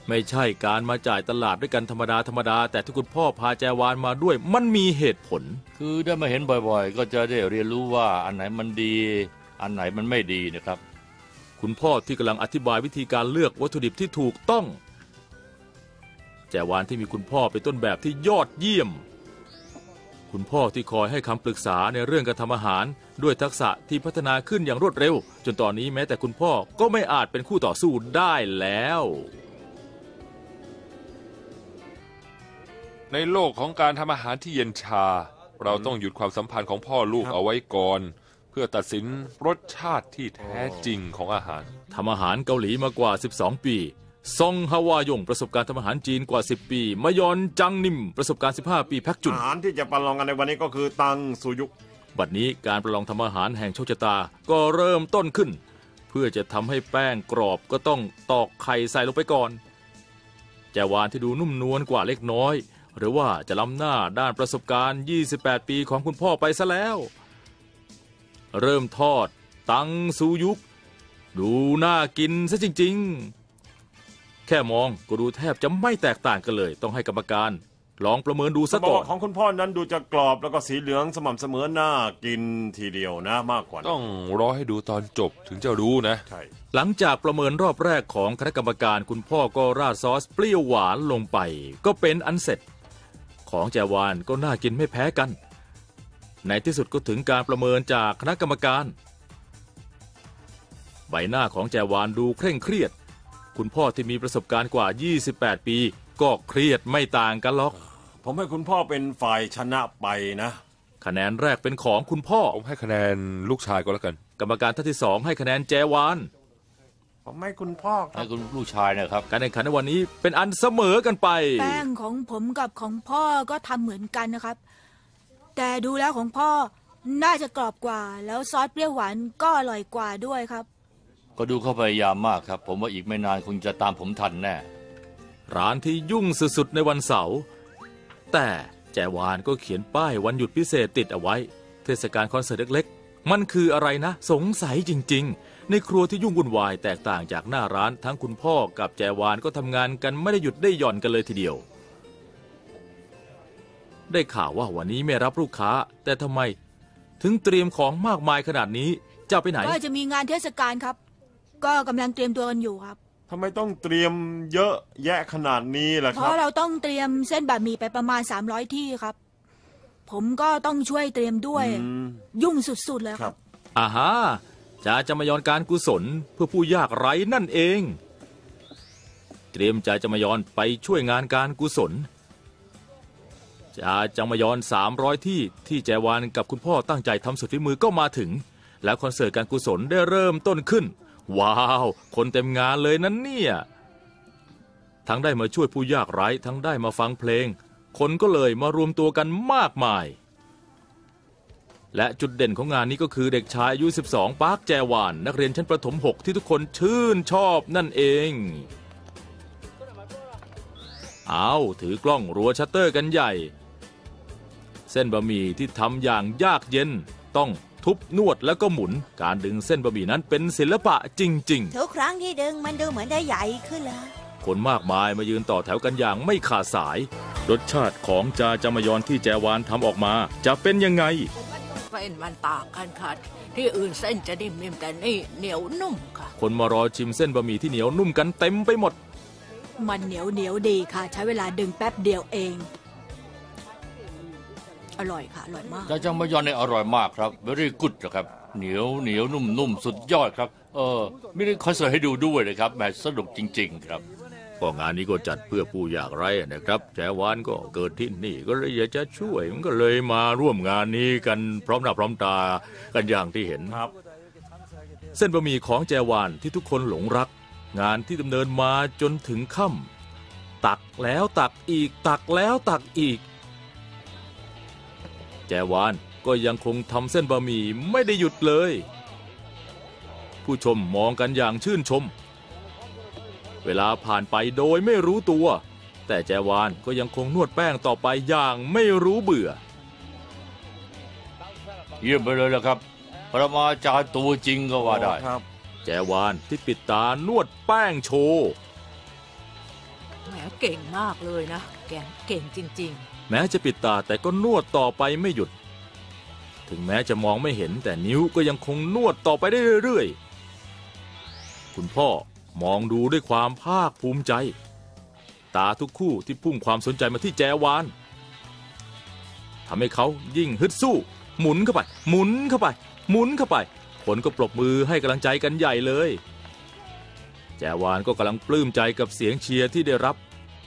ไม่ใช่การมาจ่ายตลาดด้วยกันธรรมดาแต่ที่คุณพ่อพาแจวานมาด้วยมันมีเหตุผลคือได้มาเห็นบ่อยๆ ก็จะได้เรียนรู้ว่าอันไหนมันดี อันไหนมันไม่ดีนะครับคุณพ่อที่กำลังอธิบายวิธีการเลือกวัตถุดิบที่ถูกต้องแจวานที่มีคุณพ่อเป็นต้นแบบที่ยอดเยี่ยมคุณพ่อที่คอยให้คำปรึกษาในเรื่องการทำอาหารด้วยทักษะที่พัฒนาขึ้นอย่างรวดเร็วจนตอนนี้แม้แต่คุณพ่อก็ไม่อาจเป็นคู่ต่อสู้ได้แล้วในโลกของการทำอาหารที่เย็นชาเราต้องหยุดความสัมพันธ์ของพ่อลูกเอาไว้ก่อนเพื่อตัดสินรสชาติที่แท้จริงของอาหารทำอาหารเกาหลีมากว่า12ปีซองฮาวายงประสบการณ์ทำอาหารจีนกว่า10ปีมยอนจังนิมประสบการณ์15ปีแพ็กจุนอาหารที่จะประลองกันในวันนี้ก็คือตังซูยุกบัดนี้การประลองทำอาหารแห่งโชคชะตาก็เริ่มต้นขึ้นเพื่อจะทำให้แป้งกรอบก็ต้องตอกไข่ใส่ลงไปก่อนแจวานที่ดูนุ่มนวลกว่าเล็กน้อยหรือว่าจะล้ำหน้าด้านประสบการณ์28ปีของคุณพ่อไปซะแล้วเริ่มทอดตังซูยุกดูน่ากินซะจริงๆแค่มองก็ดูแทบจะไม่แตกต่างกันเลยต้องให้กรรมการลองประเมินดูซะก่อนของคุณพ่อนั้นดูจะกรอบแล้วก็สีเหลืองสม่ำเสมอน่ากินทีเดียวนะมากกว่าต้องรอให้ดูตอนจบถึงจะรู้นะใช่หลังจากประเมินรอบแรกของคณะกรรมการคุณพ่อก็ราดซอสเปรี้ยวหวานลงไปก็เป็นอันเสร็จของแจวานก็น่ากินไม่แพ้กันในที่สุดก็ถึงการประเมินจากคณะกรรมการใบหน้าของแจวานดูเคร่งเครียดคุณพ่อที่มีประสบการณ์กว่า28ปีก็เครียดไม่ต่างกันหรอกผมให้คุณพ่อเป็นฝ่ายชนะไปนะคะแนนแรกเป็นของคุณพ่อผมให้คะแนนลูกชายก็แล้วกันกรรมการท่านที่2ให้คะแนนแจวานผมให้คุณพ่อให้คุณลูกชายนะครับการแข่งขันในวันนี้เป็นอันเสมอกันไปแป้งของผมกับของพ่อก็ทำเหมือนกันนะครับแต่ดูแล้วของพ่อน่าจะกรอบกว่าแล้วซอสเปรี้ยวหวานก็อร่อยกว่าด้วยครับก็ดูเขาพยายามมากครับผมว่าอีกไม่นานคงจะตามผมทันแน่ร้านที่ยุ่งสุดๆในวันเสาร์แต่แจวานก็เขียนป้ายวันหยุดพิเศษติดเอาไว้เทศกาลคอนเสิร์ตเล็กๆมันคืออะไรนะสงสัยจริงๆในครัวที่ยุ่งวุ่นวายแตกต่างจากหน้าร้านทั้งคุณพ่อกับแจวานก็ทำงานกันไม่ได้หยุดได้หย่อนกันเลยทีเดียวได้ข่าวว่าวันนี้ไม่รับลูกค้าแต่ทำไมถึงเตรียมของมากมายขนาดนี้จะไปไหนก็จะมีงานเทศกาลครับก็กำลังเตรียมตัวกันอยู่ครับทำไมต้องเตรียมเยอะแยะขนาดนี้ล่ะครับเพราะเราต้องเตรียมเส้นบะหมี่ไปประมาณ300ที่ครับผมก็ต้องช่วยเตรียมด้วยยุ่งสุดๆเลยครับอาฮะจะมายอนการกุศลเพื่อผู้ยากไร้นั่นเองเตรียมจะมายอนไปช่วยงานการกุศลจะมายอน300ที่แจวานกับคุณพ่อตั้งใจทำสุดฝีมือก็มาถึงแล้วคอนเสิร์ตการกุศลได้เริ่มต้นขึ้นว้าวคนเต็มงานเลยนั้นเนี่ยทั้งได้มาช่วยผู้ยากไร้ทั้งได้มาฟังเพลงคนก็เลยมารวมตัวกันมากมายและจุดเด่นของงานนี้ก็คือเด็กชายอายุ12ปาร์คแจวานนักเรียนชั้นประถม6ที่ทุกคนชื่นชอบนั่นเองเอาถือกล้องรัวชัตเตอร์กันใหญ่เส้นบะหมี่ที่ทำอย่างยากเย็นต้องทุบนวดแล้วก็หมุนการดึงเส้นบะหมี่นั้นเป็นศิลปะจริงๆทุกครั้งที่ดึงมันดูเหมือนได้ใหญ่ขึ้นแล้วคนมากมายมายืนต่อแถวกันอย่างไม่ขาดสายรสชาติของจะมายอนที่แจวานทำออกมาจะเป็นยังไงเส้นมันต่างกันค่ะที่อื่นเส้นจะนิ่มๆแต่นี่เหนียวนุ่มค่ะคนมารอชิมเส้นบะหมี่ที่เหนียวนุ่มกันเต็มไปหมดมันเหนียวดีค่ะใช้เวลาดึงแป๊บเดียวเองอร่อยค่ะอร่อยมากจะมายอนเนี่ยอร่อยมากครับ very good นะครับเหนียวนุ่มสุดยอดครับไม่ได้คอนเสิร์ตให้ดูด้วยเลยครับแหมสนุกจริงๆครับก็งานนี้ก็จัดเพื่อผู้ยากไร้นะครับแจวานก็เกิดที่นี่ก็เลยอยากจะช่วยมันก็เลยมาร่วมงานนี้กันพร้อมหน้าพร้อมตากันอย่างที่เห็นครับเส้นบะหมี่ของแจวานที่ทุกคนหลงรักงานที่ดำเนินมาจนถึงค่ำตักแล้วตักอีกตักแล้วตักอีกแจวานก็ยังคงทำเส้นบะหมี่ไม่ได้หยุดเลยผู้ชมมองกันอย่างชื่นชมเวลาผ่านไปโดยไม่รู้ตัวแต่แจวานก็ยังคงนวดแป้งต่อไปอย่างไม่รู้เบื่อเยี่ยมไปเลยละครับปรมาจารย์ตัวจริงก็ว่าได้แจวานที่ปิดตานวดแป้งโชว์แหมเก่งมากเลยนะแกเก่งจริงแม้จะปิดตาแต่ก็นวดต่อไปไม่หยุด ถึงแม้จะมองไม่เห็นแต่นิ้วก็ยังคงนวดต่อไปได้เรื่อยๆคุณพ่อมองดูด้วยความภาคภูมิใจ ตาทุกคู่ที่พุ่งความสนใจมาที่แจวานทำให้เขายิ่งฮึดสู้หมุนเข้าไปหมุนเข้าไปหมุนเข้าไปคนก็ปรบมือให้กำลังใจกันใหญ่เลยแจวานก็กำลังปลื้มใจกับเสียงเชียร์ที่ได้รับ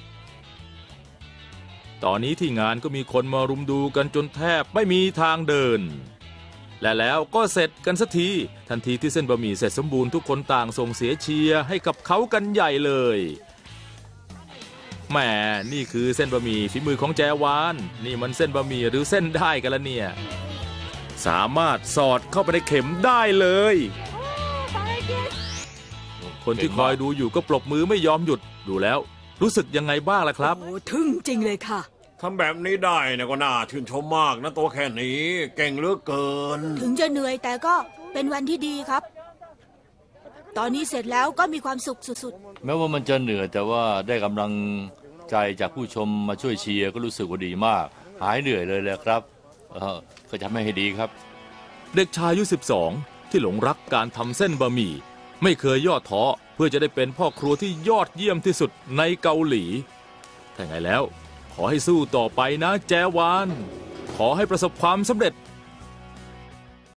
ตอนนี้ที่งานก็มีคนมารุมดูกันจนแทบไม่มีทางเดินและแล้วก็เสร็จกันสักทีทันทีที่เส้นบะหมี่เสร็จสมบูรณ์ทุกคนต่างส่งเสียเชียร์ให้กับเขากันใหญ่เลยแหมนี่คือเส้นบะหมี่ฝีมือของแจวานนี่มันเส้นบะหมี่หรือเส้นได้กันละเนี่ยสามารถสอดเข้าไปในเข็มได้เลยคนที่คอยดูอยู่ก็ปรบมือไม่ยอมหยุดดูแล้วรู้สึกยังไงบ้างล่ะครับโอ้ทึ่งจริงเลยค่ะทำแบบนี้ได้เนี่ยก็น่าชื่นชมมากนะตัวแค่นี้เก่งเหลือเกินถึงจะเหนื่อยแต่ก็เป็นวันที่ดีครับ ตอนนี้เสร็จแล้วก็มีความสุขสุดแม้ว่ามันจะเหนื่อยแต่ว่าได้กำลังใจจากผู้ชมมาช่วยเชียร์ก็รู้สึกว่าดีมากหายเหนื่อยเลยแหละครับก็จะไม่ให้ดีครับเด็กชายอายุ12ที่หลงรักการทำเส้นบะหมี่ไม่เคยย่อท้อเพื่อจะได้เป็นพ่อครัวที่ยอดเยี่ยมที่สุดในเกาหลีถ้าไงแล้วขอให้สู้ต่อไปนะแจวานขอให้ประสบความสำเร็จ